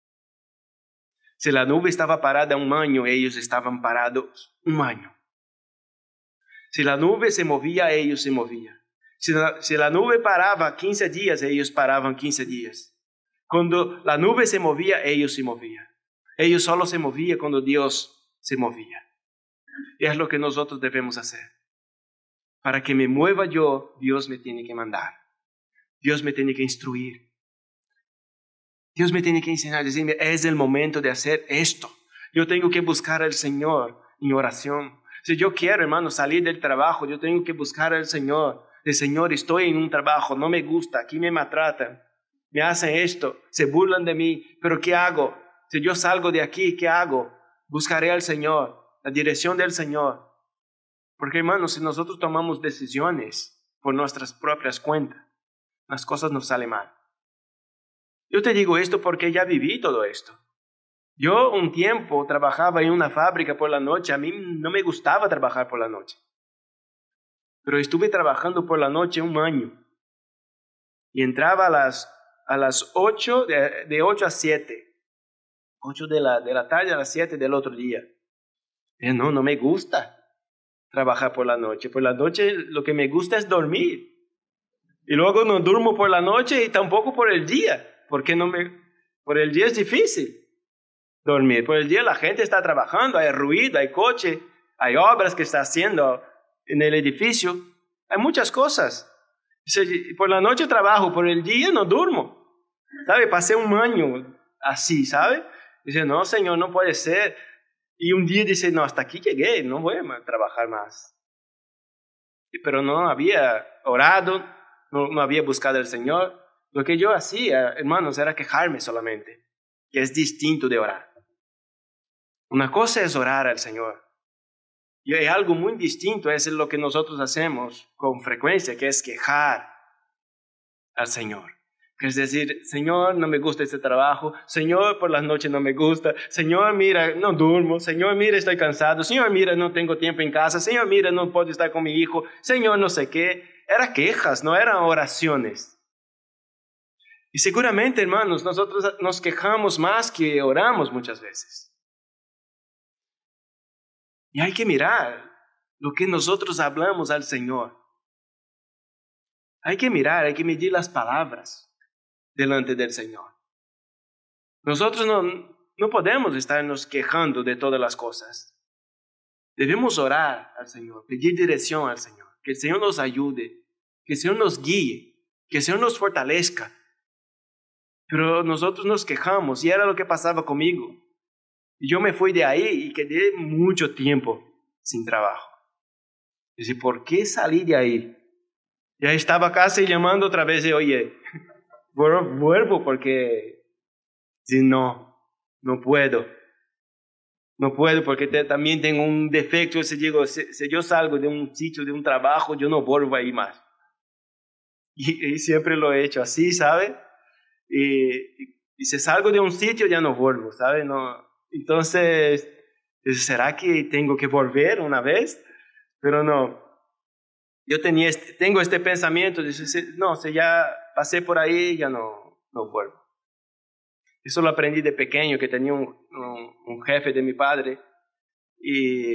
Si la nube estaba parada un año, ellos estaban parados un año. Si la nube se movía, ellos se movían. Si la, si la nube paraba quince días, ellos paraban quince días. Cuando la nube se movía, ellos se movían. Ellos solo se movían cuando Dios se movía. Y es lo que nosotros debemos hacer. Para que me mueva yo, Dios me tiene que mandar. Dios me tiene que instruir. Dios me tiene que enseñar, decirme, es el momento de hacer esto. Yo tengo que buscar al Señor en oración. Si yo quiero, hermano, salir del trabajo, yo tengo que buscar al Señor. El Señor, estoy en un trabajo, no me gusta, aquí me maltratan, me hacen esto, se burlan de mí, pero ¿qué hago? Si yo salgo de aquí, ¿qué hago? Buscaré al Señor, la dirección del Señor. Porque, hermano, si nosotros tomamos decisiones por nuestras propias cuentas, las cosas nos salen mal. Yo te digo esto porque ya viví todo esto. Yo un tiempo trabajaba en una fábrica por la noche. A mí no me gustaba trabajar por la noche. Pero estuve trabajando por la noche un año. Y entraba a las, a las ocho, de, de ocho a siete. ocho de la, de la tarde a las siete del otro día. Y no, no me gusta trabajar por la noche. Por la noche lo que me gusta es dormir. Y luego no duermo por la noche y tampoco por el día. Porque no me, por el día es difícil dormir. Por el día la gente está trabajando, hay ruido, hay coche, hay obras que está haciendo en el edificio. Hay muchas cosas. Por la noche trabajo, por el día no duermo. ¿Sabe? Pasé un año así, ¿sabe? Dice, no, Señor, no puede ser. Y un día dice, no, hasta aquí llegué, no voy a trabajar más. pero no había orado, no, no había buscado al Señor. Lo que yo hacía, hermanos, era quejarme solamente, que es distinto de orar. Una cosa es orar al Señor. Y hay algo muy distinto, es lo que nosotros hacemos con frecuencia, que es quejar al Señor. Es decir, Señor, no me gusta este trabajo. Señor, por las noches no me gusta. Señor, mira, no duermo. Señor, mira, estoy cansado. Señor, mira, no tengo tiempo en casa. Señor, mira, no puedo estar con mi hijo. Señor, no sé qué. Eran quejas, no eran oraciones. Y seguramente, hermanos, nosotros nos quejamos más que oramos muchas veces. Y hay que mirar lo que nosotros hablamos al Señor. Hay que mirar, hay que medir las palabras delante del Señor. Nosotros no, no podemos estarnos quejando de todas las cosas. Debemos orar al Señor, pedir dirección al Señor, que el Señor nos ayude, que el Señor nos guíe, que el Señor nos fortalezca. Pero nosotros nos quejamos y era lo que pasaba conmigo. Y yo me fui de ahí y quedé mucho tiempo sin trabajo. Y dije, ¿por qué salí de ahí? Ya estaba casi llamando otra vez y oye, vuelvo porque si no, no puedo. No puedo porque te, también tengo un defecto. Si, digo, si, si yo salgo de un sitio, de un trabajo, yo no vuelvo ahí más. Y, y siempre lo he hecho así, ¿sabe? Y, y, y si salgo de un sitio, ya no vuelvo, ¿sabe? No, entonces, ¿será que tengo que volver una vez? Pero no. Yo tenía este, tengo este pensamiento, de, no, si ya pasé por ahí, ya no, no vuelvo. Eso lo aprendí de pequeño, que tenía un, un, un jefe de mi padre, y,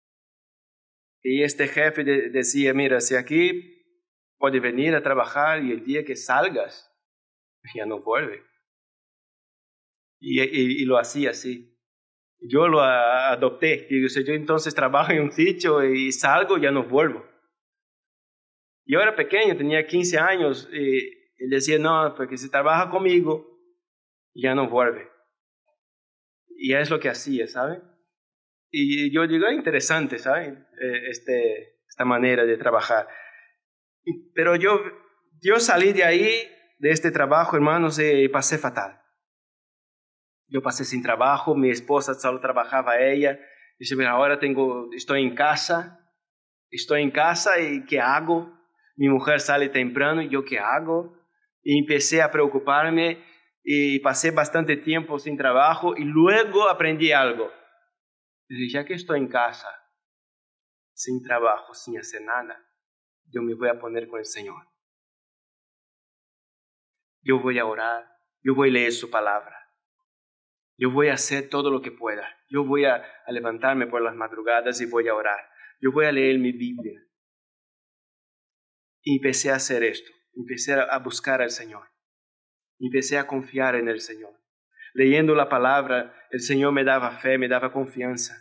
y este jefe de, decía, mira, si aquí puedes venir a trabajar y el día que salgas, ya no vuelve. Y, y, y lo hacía así. Yo lo adopté, digo, si yo entonces trabajo en un sitio y salgo, ya no vuelvo. Yo era pequeño, tenía quince años, y él decía, no, porque si trabaja conmigo, ya no vuelve. Y es lo que hacía, ¿sabe? Y yo digo, es interesante, ¿sabe? Este, esta manera de trabajar. Pero yo, yo salí de ahí, de este trabajo, hermanos, y pasé fatal. Yo pasé sin trabajo, mi esposa solo trabajaba ella. Dice, mira, ahora tengo, estoy en casa, estoy en casa y ¿qué hago? Mi mujer sale temprano y yo ¿qué hago? Y empecé a preocuparme y pasé bastante tiempo sin trabajo y luego aprendí algo. Dice, ya que estoy en casa, sin trabajo, sin hacer nada, yo me voy a poner con el Señor. Yo voy a orar, yo voy a leer su palabra. Yo voy a hacer todo lo que pueda. Yo voy a, a levantarme por las madrugadas y voy a orar. Yo voy a leer mi Biblia. Y empecé a hacer esto. Empecé a buscar al Señor. Empecé a confiar en el Señor. Leyendo la palabra, el Señor me daba fe, me daba confianza.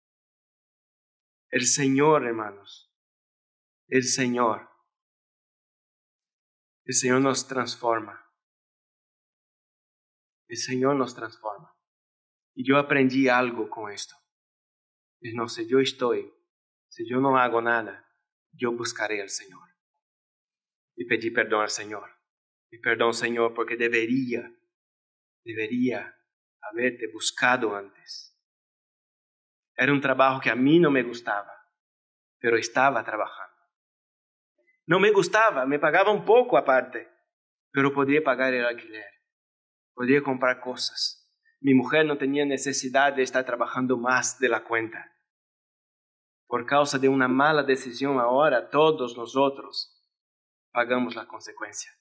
El Señor, hermanos. El Señor. El Señor nos transforma. El Señor nos transforma. Y yo aprendí algo con esto. Y no sé, yo estoy, si yo no hago nada, yo buscaré al Señor. Y pedí perdón al Señor. Y perdón, Señor, porque debería, debería haberte buscado antes. Era un trabajo que a mí no me gustaba, pero estaba trabajando. No me gustaba, me pagaba un poco aparte, pero podía pagar el alquiler, podía comprar cosas. Mi mujer no tenía necesidad de estar trabajando más de la cuenta. Por causa de una mala decisión ahora, todos nosotros pagamos la consecuencia.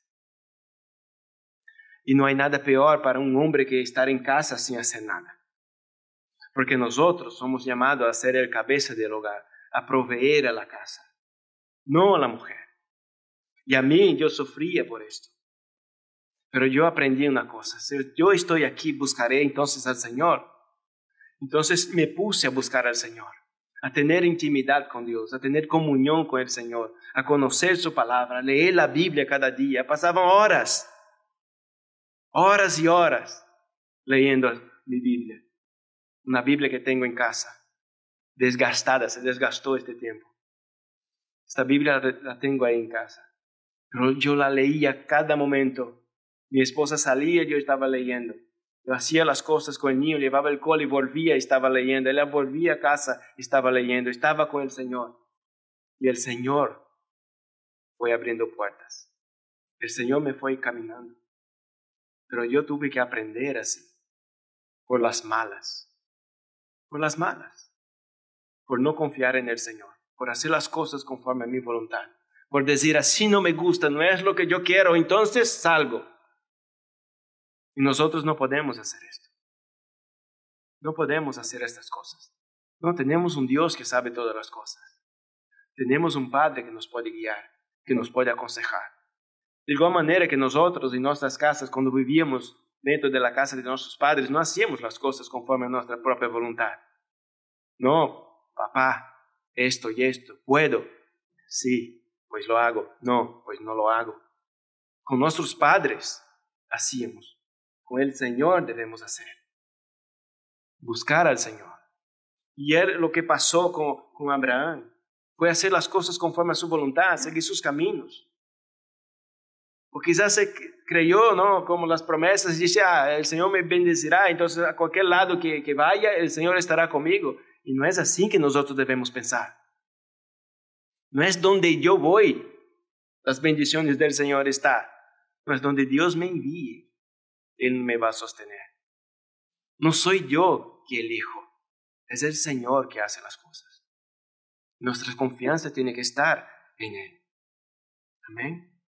Y no hay nada peor para un hombre que estar en casa sin hacer nada. Porque nosotros somos llamados a ser el cabeza del hogar, a proveer a la casa, no a la mujer. Y a mí yo sufría por esto. Pero yo aprendí una cosa, si yo estoy aquí, buscaré entonces al Señor. Entonces me puse a buscar al Señor, a tener intimidad con Dios, a tener comunión con el Señor, a conocer su palabra, a leer la Biblia cada día. Pasaban horas, horas y horas leyendo mi Biblia. Una Biblia que tengo en casa, desgastada, se desgastó este tiempo. Esta Biblia la tengo ahí en casa. Pero yo la leía cada momento. Mi esposa salía, yo estaba leyendo. Yo hacía las cosas con el niño, llevaba el cole y volvía y estaba leyendo. Ella volvía a casa y estaba leyendo. Estaba con el Señor. Y el Señor fue abriendo puertas. El Señor me fue caminando. Pero yo tuve que aprender así. Por las malas. Por las malas. Por no confiar en el Señor. Por hacer las cosas conforme a mi voluntad. Por decir, así no me gusta, no es lo que yo quiero, entonces salgo. Y nosotros no podemos hacer esto. No podemos hacer estas cosas. No tenemos un Dios que sabe todas las cosas. Tenemos un Padre que nos puede guiar, que nos puede aconsejar. De igual manera que nosotros en nuestras casas, cuando vivíamos dentro de la casa de nuestros padres, no hacíamos las cosas conforme a nuestra propia voluntad. No, papá, esto y esto, ¿puedo? Sí, pues lo hago. No, pues no lo hago. Con nuestros padres hacíamos. Con el Señor debemos hacer. Buscar al Señor. Y él, lo que pasó con, con Abraham fue hacer las cosas conforme a su voluntad, seguir sus caminos. O quizás se creyó, ¿no? Como las promesas, dice, ah, el Señor me bendecirá, entonces a cualquier lado que, que vaya, el Señor estará conmigo. Y no es así que nosotros debemos pensar. No es donde yo voy, las bendiciones del Señor están. No es donde Dios me envíe. Él me va a sostener. No soy yo que elijo, es el Señor que hace las cosas. Nuestra confianza tiene que estar en Él. Amén.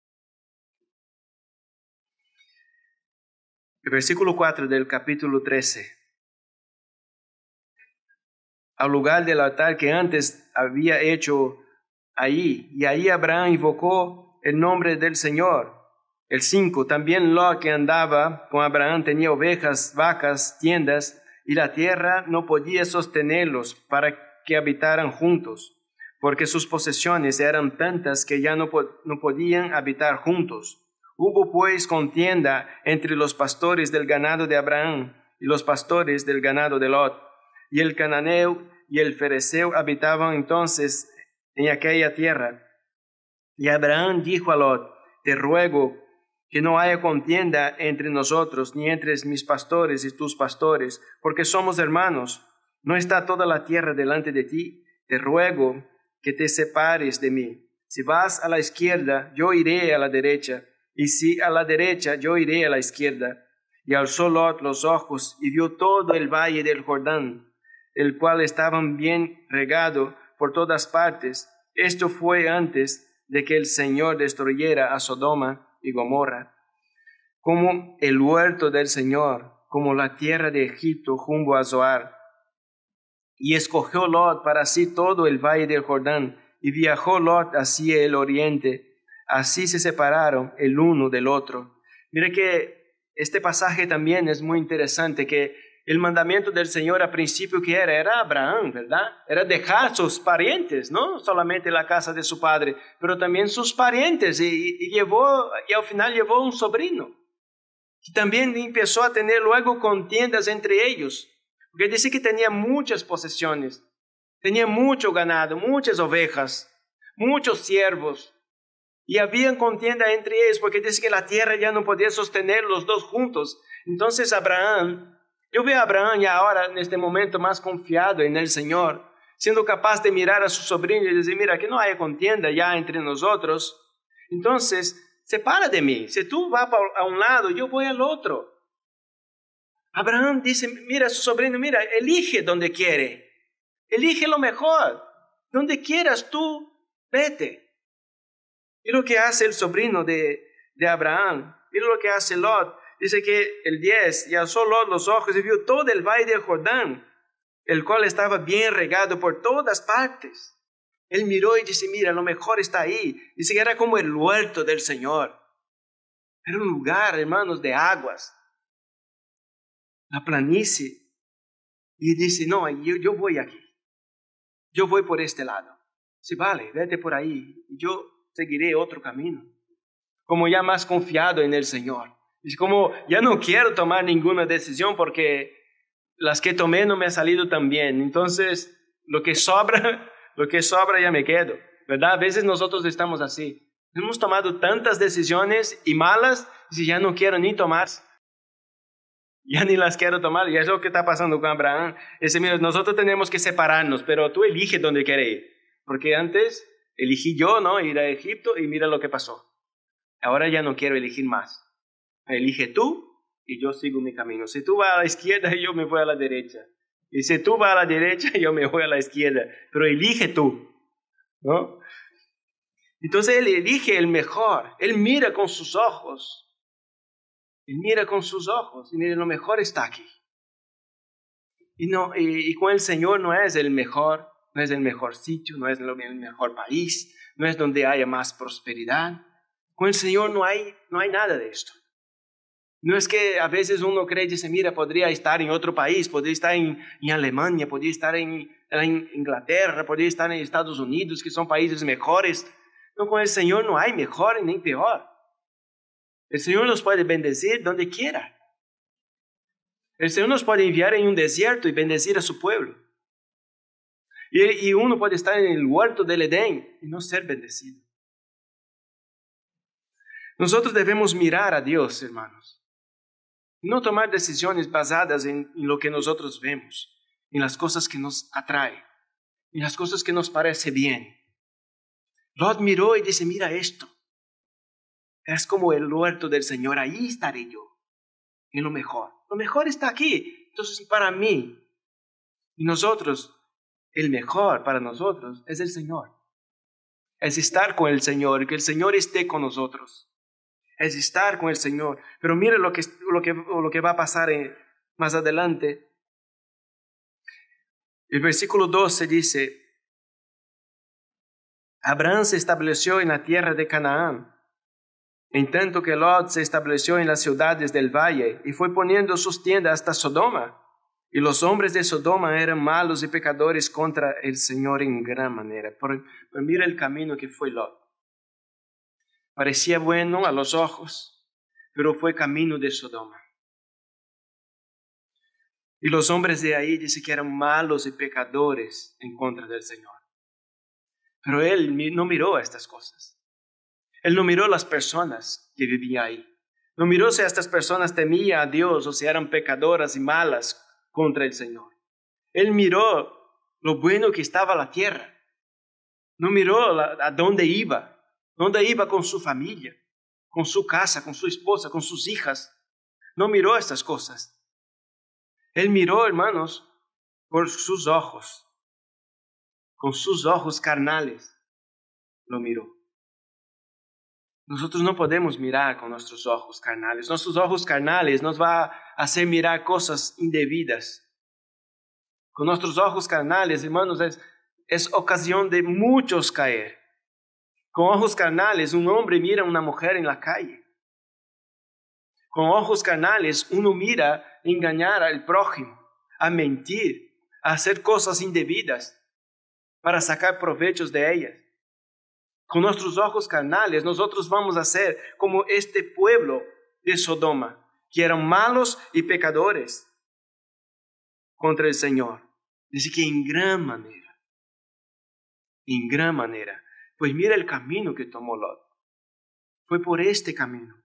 El versículo cuatro del capítulo trece. Al lugar del altar que antes había hecho allí, y ahí Abraham invocó el nombre del Señor. El cinco, también Lot que andaba con Abraham tenía ovejas, vacas, tiendas, y la tierra no podía sostenerlos para que habitaran juntos, porque sus posesiones eran tantas que ya no, no podían habitar juntos. Hubo pues contienda entre los pastores del ganado de Abraham y los pastores del ganado de Lot, y el cananeo y el fereceo habitaban entonces en aquella tierra. Y Abraham dijo a Lot, te ruego que no haya contienda entre nosotros, ni entre mis pastores y tus pastores, porque somos hermanos. ¿No está toda la tierra delante de ti? Te ruego que te separes de mí. Si vas a la izquierda, yo iré a la derecha, y si a la derecha, yo iré a la izquierda. Y alzó Lot los ojos, y vio todo el valle del Jordán, el cual estaba bien regado por todas partes. Esto fue antes de que el Señor destruyera a Sodoma y Gomorra, como el huerto del Señor, como la tierra de Egipto junto a Zoar. Y escogió Lot para sí todo el valle del Jordán, y viajó Lot hacia el oriente. Así se separaron el uno del otro. Mire que este pasaje también es muy interesante, que el mandamiento del Señor al principio que era, era Abraham, ¿verdad? Era dejar sus parientes, no solamente la casa de su padre, pero también sus parientes, y, y, llevó, y al final llevó un sobrino. Y también empezó a tener luego contiendas entre ellos, porque dice que tenía muchas posesiones, tenía mucho ganado, muchas ovejas, muchos siervos, y había contienda entre ellos, porque dice que la tierra ya no podía sostener los dos juntos. Entonces Abraham, yo veo a Abraham ya ahora en este momento más confiado en el Señor, siendo capaz de mirar a su sobrino y decir, mira, que no haya contienda ya entre nosotros. Entonces, separa de mí. Si tú vas a un lado, yo voy al otro. Abraham dice, mira a su sobrino, mira, elige donde quiere. Elige lo mejor. Donde quieras tú, vete. Y lo que hace el sobrino de, de Abraham, y lo que hace Lot. Dice que el diez, y alzó Lot los ojos y vio todo el valle del Jordán, el cual estaba bien regado por todas partes. Él miró y dice, mira, lo mejor está ahí. Dice que era como el huerto del Señor. Era un lugar, hermanos, de aguas. La planicie. Y dice, no, yo, yo voy aquí. Yo voy por este lado. Sí, vale, vete por ahí. Y yo seguiré otro camino. Como ya más confiado en el Señor. Es como, ya no quiero tomar ninguna decisión porque las que tomé no me han salido tan bien. Entonces, lo que sobra, lo que sobra ya me quedo. ¿verdad? A veces nosotros estamos así. Hemos tomado tantas decisiones y malas, y ya no quiero ni tomar. Ya ni las quiero tomar. Y es lo que está pasando con Abraham. Dice, mira, nosotros tenemos que separarnos, pero tú elige dónde quieres ir. Porque antes elegí yo, ¿no? Ir a Egipto y mira lo que pasó. Ahora ya no quiero elegir más. Elige tú y yo sigo mi camino. Si tú vas a la izquierda, yo me voy a la derecha. Y si tú vas a la derecha, yo me voy a la izquierda. Pero elige tú, ¿no? Entonces él elige el mejor. Él mira con sus ojos. Él mira con sus ojos y mira, lo mejor está aquí. Y, no, y, y con el Señor no es el mejor, no es el mejor sitio, no es el mejor país, no es donde haya más prosperidad. Con el Señor no hay, no hay nada de esto. No es que a veces uno cree y dice, mira, podría estar en otro país, podría estar en, en Alemania, podría estar en, en Inglaterra, podría estar en Estados Unidos, que son países mejores. No, con el Señor no hay mejor ni peor. El Señor nos puede bendecir donde quiera. El Señor nos puede enviar en un desierto y bendecir a su pueblo. Y, y uno puede estar en el huerto del Edén y no ser bendecido. Nosotros debemos mirar a Dios, hermanos. No tomar decisiones basadas en, en lo que nosotros vemos, en las cosas que nos atraen, en las cosas que nos parece bien. Lot miró y dice, mira esto. Es como el huerto del Señor, ahí estaré yo, en lo mejor. Lo mejor está aquí, entonces para mí. Y nosotros, el mejor para nosotros es el Señor. Es estar con el Señor, que el Señor esté con nosotros. Es estar con el Señor. Pero mire lo que, lo que, lo que va a pasar en, más adelante. El versículo doce dice, Abraham se estableció en la tierra de Canaán, en tanto que Lot se estableció en las ciudades del valle y fue poniendo sus tiendas hasta Sodoma. Y los hombres de Sodoma eran malos y pecadores contra el Señor en gran manera. Pero, pero mira el camino que fue Lot. Parecía bueno a los ojos, pero fue camino de Sodoma. Y los hombres de ahí dicen que eran malos y pecadores en contra del Señor. Pero él no miró a estas cosas. Él no miró a las personas que vivían ahí. No miró si estas personas temían a Dios o si eran pecadoras y malas contra el Señor. Él miró lo bueno que estaba la tierra. No miró la, a dónde iba. Dónde iba con su familia, con su casa, con su esposa, con sus hijas. No miró estas cosas. Él miró, hermanos, por sus ojos. Con sus ojos carnales lo miró. Nosotros no podemos mirar con nuestros ojos carnales. Nuestros ojos carnales nos va a hacer mirar cosas indebidas. Con nuestros ojos carnales, hermanos, es, es ocasión de muchos caer. Con ojos carnales, un hombre mira a una mujer en la calle. Con ojos carnales, uno mira a engañar al prójimo, a mentir, a hacer cosas indebidas para sacar provechos de ellas. Con nuestros ojos carnales, nosotros vamos a ser como este pueblo de Sodoma, que eran malos y pecadores contra el Señor. Dice que en gran manera, en gran manera. Pues mira el camino que tomó Lot. Fue por este camino.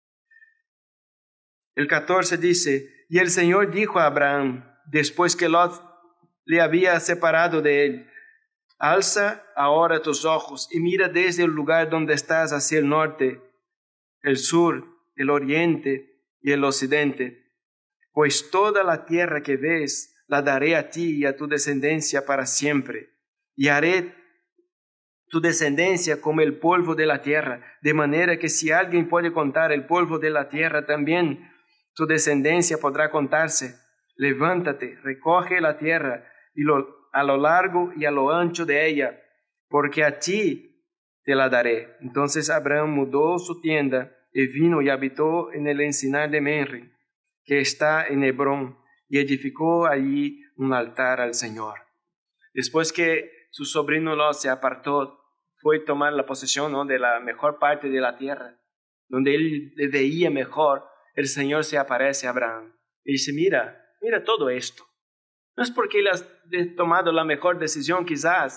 El catorce dice, y el Señor dijo a Abraham, después que Lot le había separado de él, alza ahora tus ojos y mira desde el lugar donde estás hacia el norte, el sur, el oriente y el occidente, pues toda la tierra que ves la daré a ti y a tu descendencia para siempre, y haré tu descendencia como el polvo de la tierra, de manera que si alguien puede contar el polvo de la tierra, también tu descendencia podrá contarse. Levántate, recoge la tierra y lo a lo largo y a lo ancho de ella, porque a ti te la daré. Entonces Abraham mudó su tienda y vino y habitó en el encinar de Menre, que está en Hebrón, y edificó allí un altar al Señor. Después que su sobrino Lot se apartó, fue a tomar la posesión, ¿no?, de la mejor parte de la tierra, donde él veía mejor, el Señor se aparece a Abraham y dice, mira, mira todo esto. No es porque él ha tomado la mejor decisión quizás,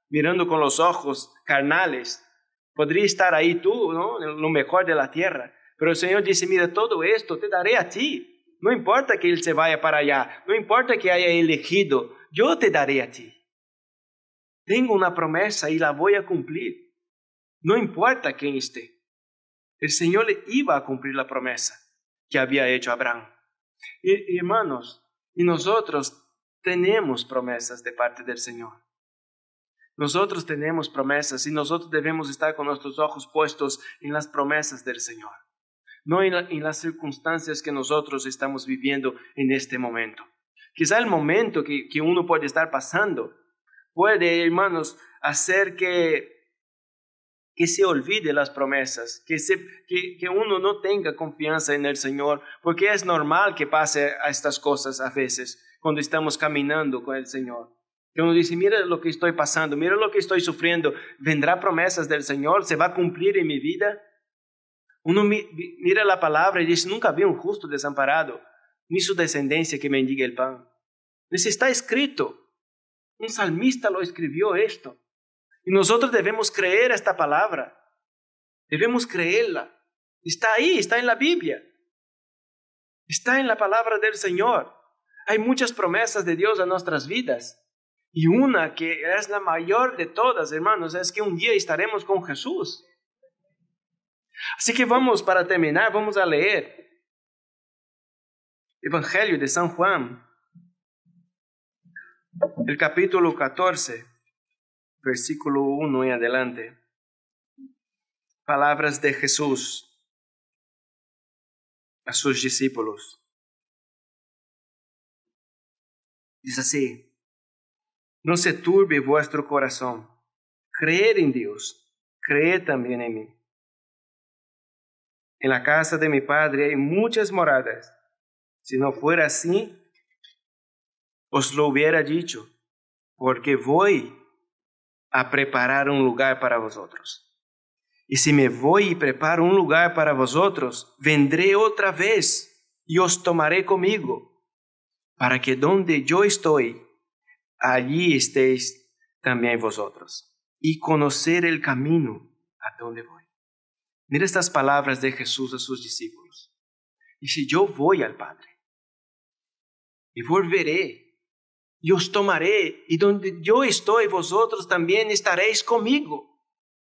mirando con los ojos carnales. Podría estar ahí tú, ¿no? En lo mejor de la tierra. Pero el Señor dice, mira, todo esto te daré a ti. No importa que Él se vaya para allá. No importa que haya elegido. Yo te daré a ti. Tengo una promesa y la voy a cumplir. No importa quién esté. El Señor le iba a cumplir la promesa que había hecho a Abraham. Y, y hermanos, y nosotros tenemos promesas de parte del Señor. Nosotros tenemos promesas y nosotros debemos estar con nuestros ojos puestos en las promesas del Señor, no en, la, en las circunstancias que nosotros estamos viviendo en este momento. Quizá el momento que, que uno puede estar pasando puede, hermanos, hacer que, que se olvide las promesas, que, se, que, que uno no tenga confianza en el Señor, porque es normal que pase a estas cosas a veces cuando estamos caminando con el Señor. Que uno dice, mira lo que estoy pasando, mira lo que estoy sufriendo, ¿vendrá promesas del Señor? ¿Se va a cumplir en mi vida? Uno mi, mira la palabra y dice, nunca vi un justo desamparado, ni su descendencia que mendigue el pan. Eso está escrito. Un salmista lo escribió esto. Y nosotros debemos creer esta palabra. Debemos creerla. Está ahí, está en la Biblia. Está en la palabra del Señor. Hay muchas promesas de Dios en nuestras vidas. Y una que es la mayor de todas, hermanos, es que un día estaremos con Jesús. Así que vamos, para terminar, vamos a leer Evangelio de San Juan, el capítulo catorce, versículo uno en adelante. Palabras de Jesús a sus discípulos. Dice así: no se turbe vuestro corazón. Creed en Dios, creed también en mí. En la casa de mi Padre hay muchas moradas. Si no fuera así, os lo hubiera dicho, porque voy a preparar un lugar para vosotros. Y si me voy y preparo un lugar para vosotros, vendré otra vez y os tomaré conmigo, para que donde yo estoy, allí estéis también vosotros, y conocer el camino a donde voy. Mira estas palabras de Jesús a sus discípulos. Dice, yo voy al Padre, y volveré, y os tomaré, y donde yo estoy, vosotros también estaréis conmigo.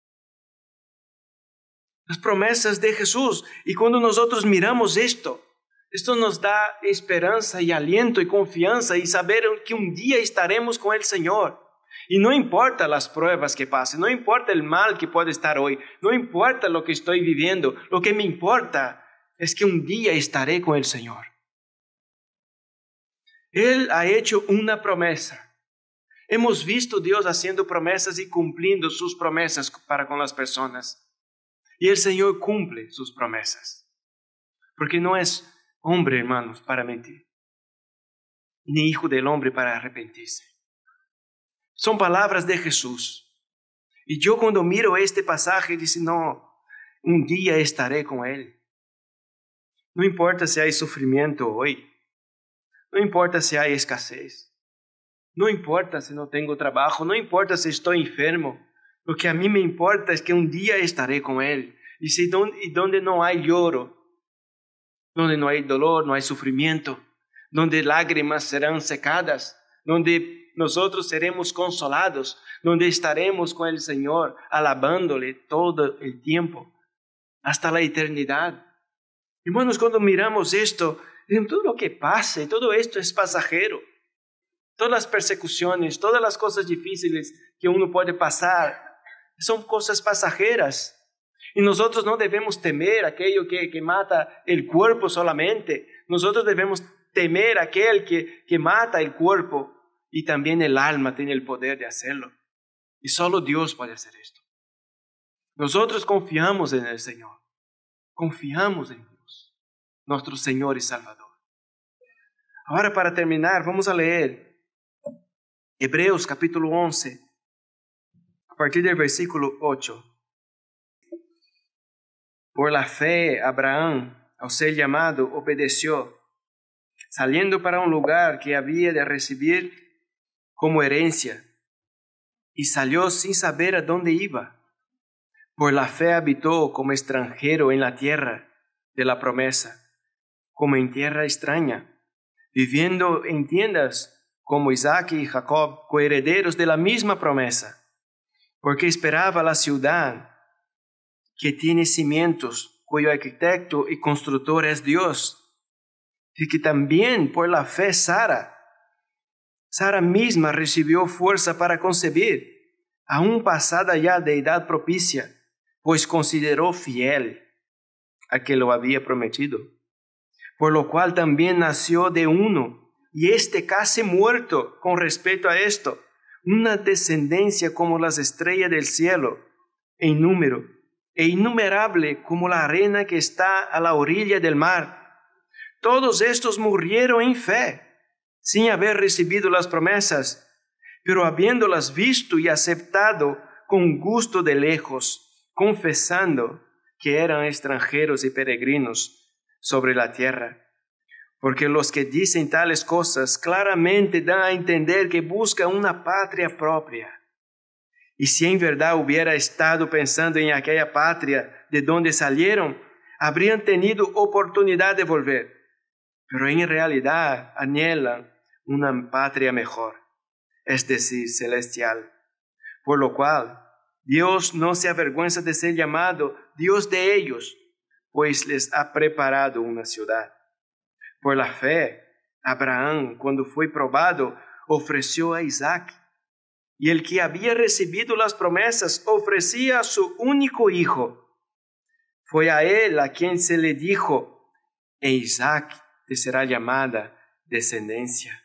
Las promesas de Jesús. Y cuando nosotros miramos esto, esto nos da esperanza y aliento y confianza y saber que un día estaremos con el Señor. Y no importa las pruebas que pasen, no importa el mal que puede estar hoy, no importa lo que estoy viviendo, lo que me importa es que un día estaré con el Señor. Él ha hecho una promesa. Hemos visto a Dios haciendo promesas y cumpliendo sus promesas para con las personas. Y el Señor cumple sus promesas. Porque no es hombre, hermanos, para mentir, ni hijo del hombre para arrepentirse. Son palabras de Jesús. Y yo cuando miro este pasaje, dice, no, un día estaré con Él. No importa si hay sufrimiento hoy. No importa si hay escasez. No importa si no tengo trabajo. No importa si estoy enfermo. Lo que a mí me importa es que un día estaré con Él. Y, si donde, y donde no hay lloro, donde no hay dolor, no hay sufrimiento, donde lágrimas serán secadas, donde nosotros seremos consolados, donde estaremos con el Señor, alabándole todo el tiempo, hasta la eternidad. Hermanos, cuando miramos esto, todo lo que pase, todo esto es pasajero. Todas las persecuciones, todas las cosas difíciles que uno puede pasar, son cosas pasajeras. Y nosotros no debemos temer aquello que, que mata el cuerpo solamente. Nosotros debemos temer aquel que, que mata el cuerpo y también el alma tiene el poder de hacerlo. Y solo Dios puede hacer esto. Nosotros confiamos en el Señor. Confiamos en Dios, nuestro Señor y Salvador. Ahora, para terminar, vamos a leer Hebreos capítulo once, a partir del versículo ocho. Por la fe, Abraham, al ser llamado, obedeció, saliendo para un lugar que había de recibir como herencia, y salió sin saber a dónde iba. Por la fe habitó como extranjero en la tierra de la promesa, como en tierra extraña, viviendo en tiendas como Isaac y Jacob, coherederos de la misma promesa, porque esperaba la ciudad que tiene cimientos, cuyo arquitecto y constructor es Dios, y que también por la fe Sara, Sara misma recibió fuerza para concebir, aún pasada ya de edad propicia, pues consideró fiel a que lo había prometido, por lo cual también nació de uno, y este casi muerto con respecto a esto, una descendencia como las estrellas del cielo, en número, e innumerable como la arena que está a la orilla del mar. Todos estos murieron en fe, sin haber recibido las promesas, pero habiéndolas visto y aceptado con gusto de lejos, confesando que eran extranjeros y peregrinos sobre la tierra. Porque los que dicen tales cosas claramente dan a entender que buscan una patria propia. Y si en verdad hubiera estado pensando en aquella patria de donde salieron, habrían tenido oportunidad de volver. Pero en realidad anhelan una patria mejor, es decir, celestial. Por lo cual, Dios no se avergüenza de ser llamado Dios de ellos, pues les ha preparado una ciudad. Por la fe, Abraham, cuando fue probado, ofreció a Isaac. Y el que había recibido las promesas ofrecía a su único hijo. Fue a él a quien se le dijo, en Isaac te será llamada descendencia.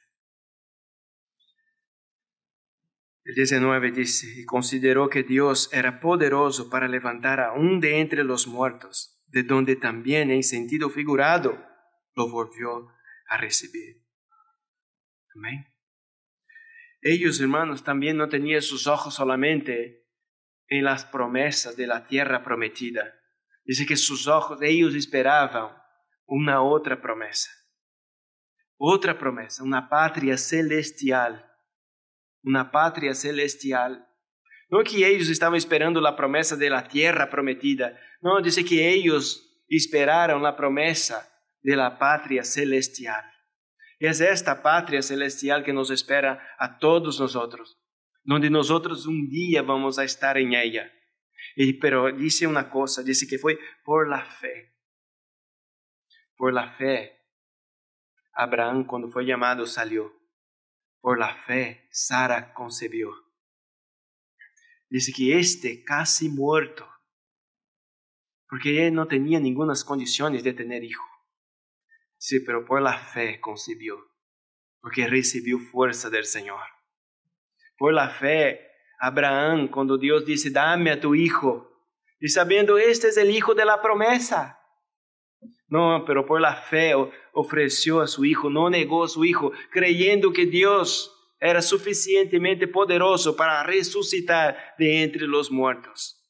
El diecinueve dice, y consideró que Dios era poderoso para levantar aún de entre los muertos, de donde también en sentido figurado lo volvió a recibir. Amén. Ellos, hermanos, también no tenían sus ojos solamente en las promesas de la tierra prometida. Dice que sus ojos, ellos esperaban una otra promesa. Otra promesa, una patria celestial. Una patria celestial. No que ellos estaban esperando la promesa de la tierra prometida. No, dice que ellos esperaron la promesa de la patria celestial. Es esta patria celestial que nos espera a todos nosotros, donde nosotros un día vamos a estar en ella. Y, pero dice una cosa, dice que fue por la fe. Por la fe, Abraham cuando fue llamado salió. Por la fe, Sara concebió. Dice que este casi muerto, porque él no tenía ninguna condiciones de tener hijo. Sí, pero por la fe concibió, porque recibió fuerza del Señor. Por la fe, Abraham, cuando Dios dice, dame a tu hijo, y sabiendo, este es el hijo de la promesa. No, pero por la fe ofreció a su hijo, no negó a su hijo, creyendo que Dios era suficientemente poderoso para resucitar de entre los muertos.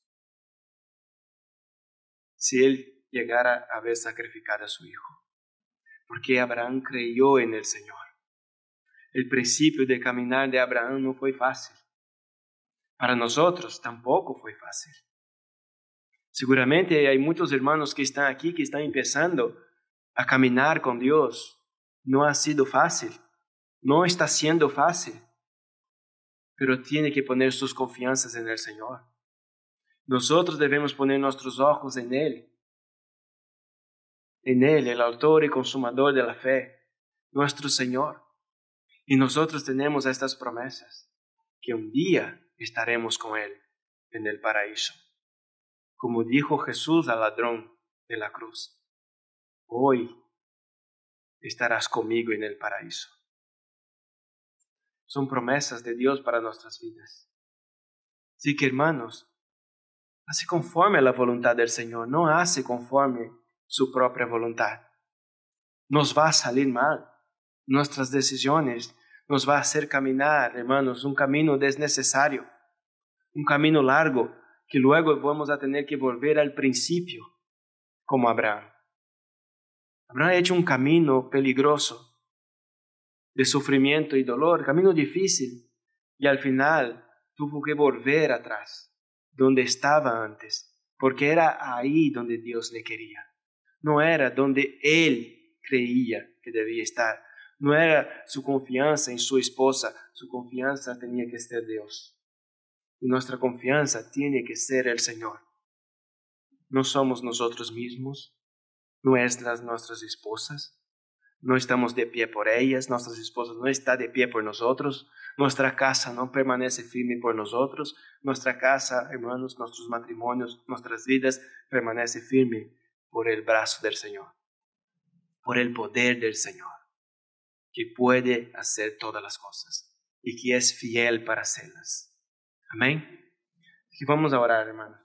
Si él llegara a haber sacrificado a su hijo. Porque Abraham creyó en el Señor. El principio de caminar de Abraham no fue fácil. Para nosotros tampoco fue fácil. Seguramente hay muchos hermanos que están aquí, que están empezando a caminar con Dios. No ha sido fácil. No está siendo fácil. Pero tiene que poner sus confianzas en el Señor. Nosotros debemos poner nuestros ojos en Él. En Él, el autor y consumador de la fe, nuestro Señor. Y nosotros tenemos estas promesas, que un día estaremos con Él en el paraíso. Como dijo Jesús al ladrón de la cruz, hoy estarás conmigo en el paraíso. Son promesas de Dios para nuestras vidas. Así que, hermanos, hace conforme a la voluntad del Señor, no hace conforme su propia voluntad. Nos va a salir mal. Nuestras decisiones nos va a hacer caminar, hermanos, un camino desnecesario, un camino largo que luego vamos a tener que volver al principio, como Abraham. Abraham ha hecho un camino peligroso, de sufrimiento y dolor, camino difícil, y al final tuvo que volver atrás, donde estaba antes, porque era ahí donde Dios le quería. No era donde él creía que debía estar. No era su confianza en su esposa, su confianza tenía que ser Dios. Y nuestra confianza tiene que ser el Señor. No somos nosotros mismos, no es las nuestras esposas. No estamos de pie por ellas, nuestras esposas no están de pie por nosotros, nuestra casa no permanece firme por nosotros, nuestra casa, hermanos, nuestros matrimonios, nuestras vidas permanece firme por el brazo del Señor, por el poder del Señor, que puede hacer todas las cosas y que es fiel para hacerlas. Amén. Y vamos a orar, hermanos.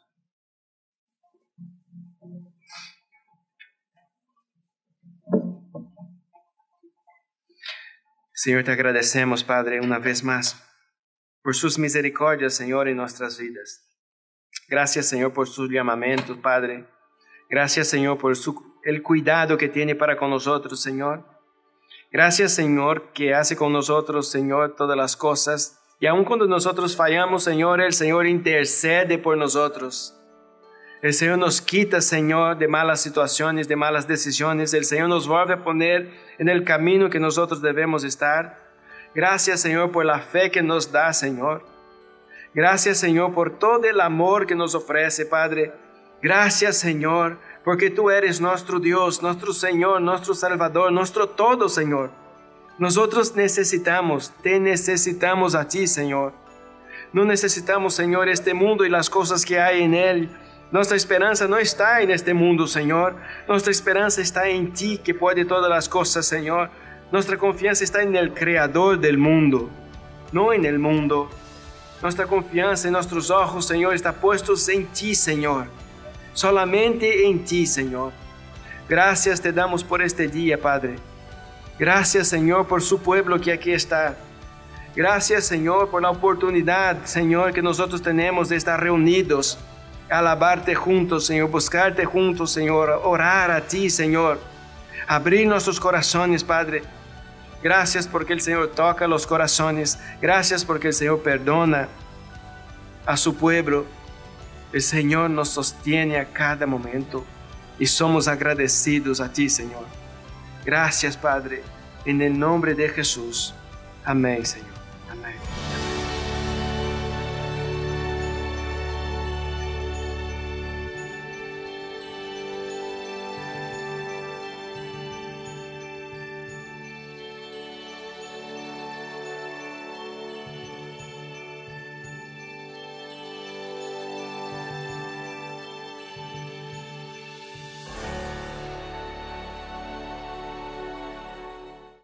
Señor, te agradecemos, Padre, una vez más, por sus misericordias, Señor, en nuestras vidas. Gracias, Señor, por sus llamamientos, Padre. Gracias, Señor, por su, el cuidado que tiene para con nosotros, Señor. Gracias, Señor, que hace con nosotros, Señor, todas las cosas. Y aun cuando nosotros fallamos, Señor, el Señor intercede por nosotros. El Señor nos quita, Señor, de malas situaciones, de malas decisiones. El Señor nos vuelve a poner en el camino que nosotros debemos estar. Gracias, Señor, por la fe que nos da, Señor. Gracias, Señor, por todo el amor que nos ofrece, Padre. Gracias, Señor, porque tú eres nuestro Dios, nuestro Señor, nuestro Salvador, nuestro todo, Señor. Nosotros necesitamos, te necesitamos a ti, Señor. No necesitamos, Señor, este mundo y las cosas que hay en él. Nuestra esperanza no está en este mundo, Señor. Nuestra esperanza está en ti, que puede todas las cosas, Señor. Nuestra confianza está en el Creador del mundo, no en el mundo. Nuestra confianza en nuestros ojos, Señor, está puestos en ti, Señor. Solamente en ti, Señor. Gracias te damos por este día, Padre. Gracias, Señor, por su pueblo que aquí está. Gracias, Señor, por la oportunidad, Señor, que nosotros tenemos de estar reunidos, alabarte juntos, Señor, buscarte juntos, Señor, orar a ti, Señor, abrir nuestros corazones, Padre. Gracias porque el Señor toca los corazones. Gracias porque el Señor perdona a su pueblo. El Señor nos sostiene a cada momento y somos agradecidos a ti, Señor. Gracias, Padre, en el nombre de Jesús. Amén, Señor.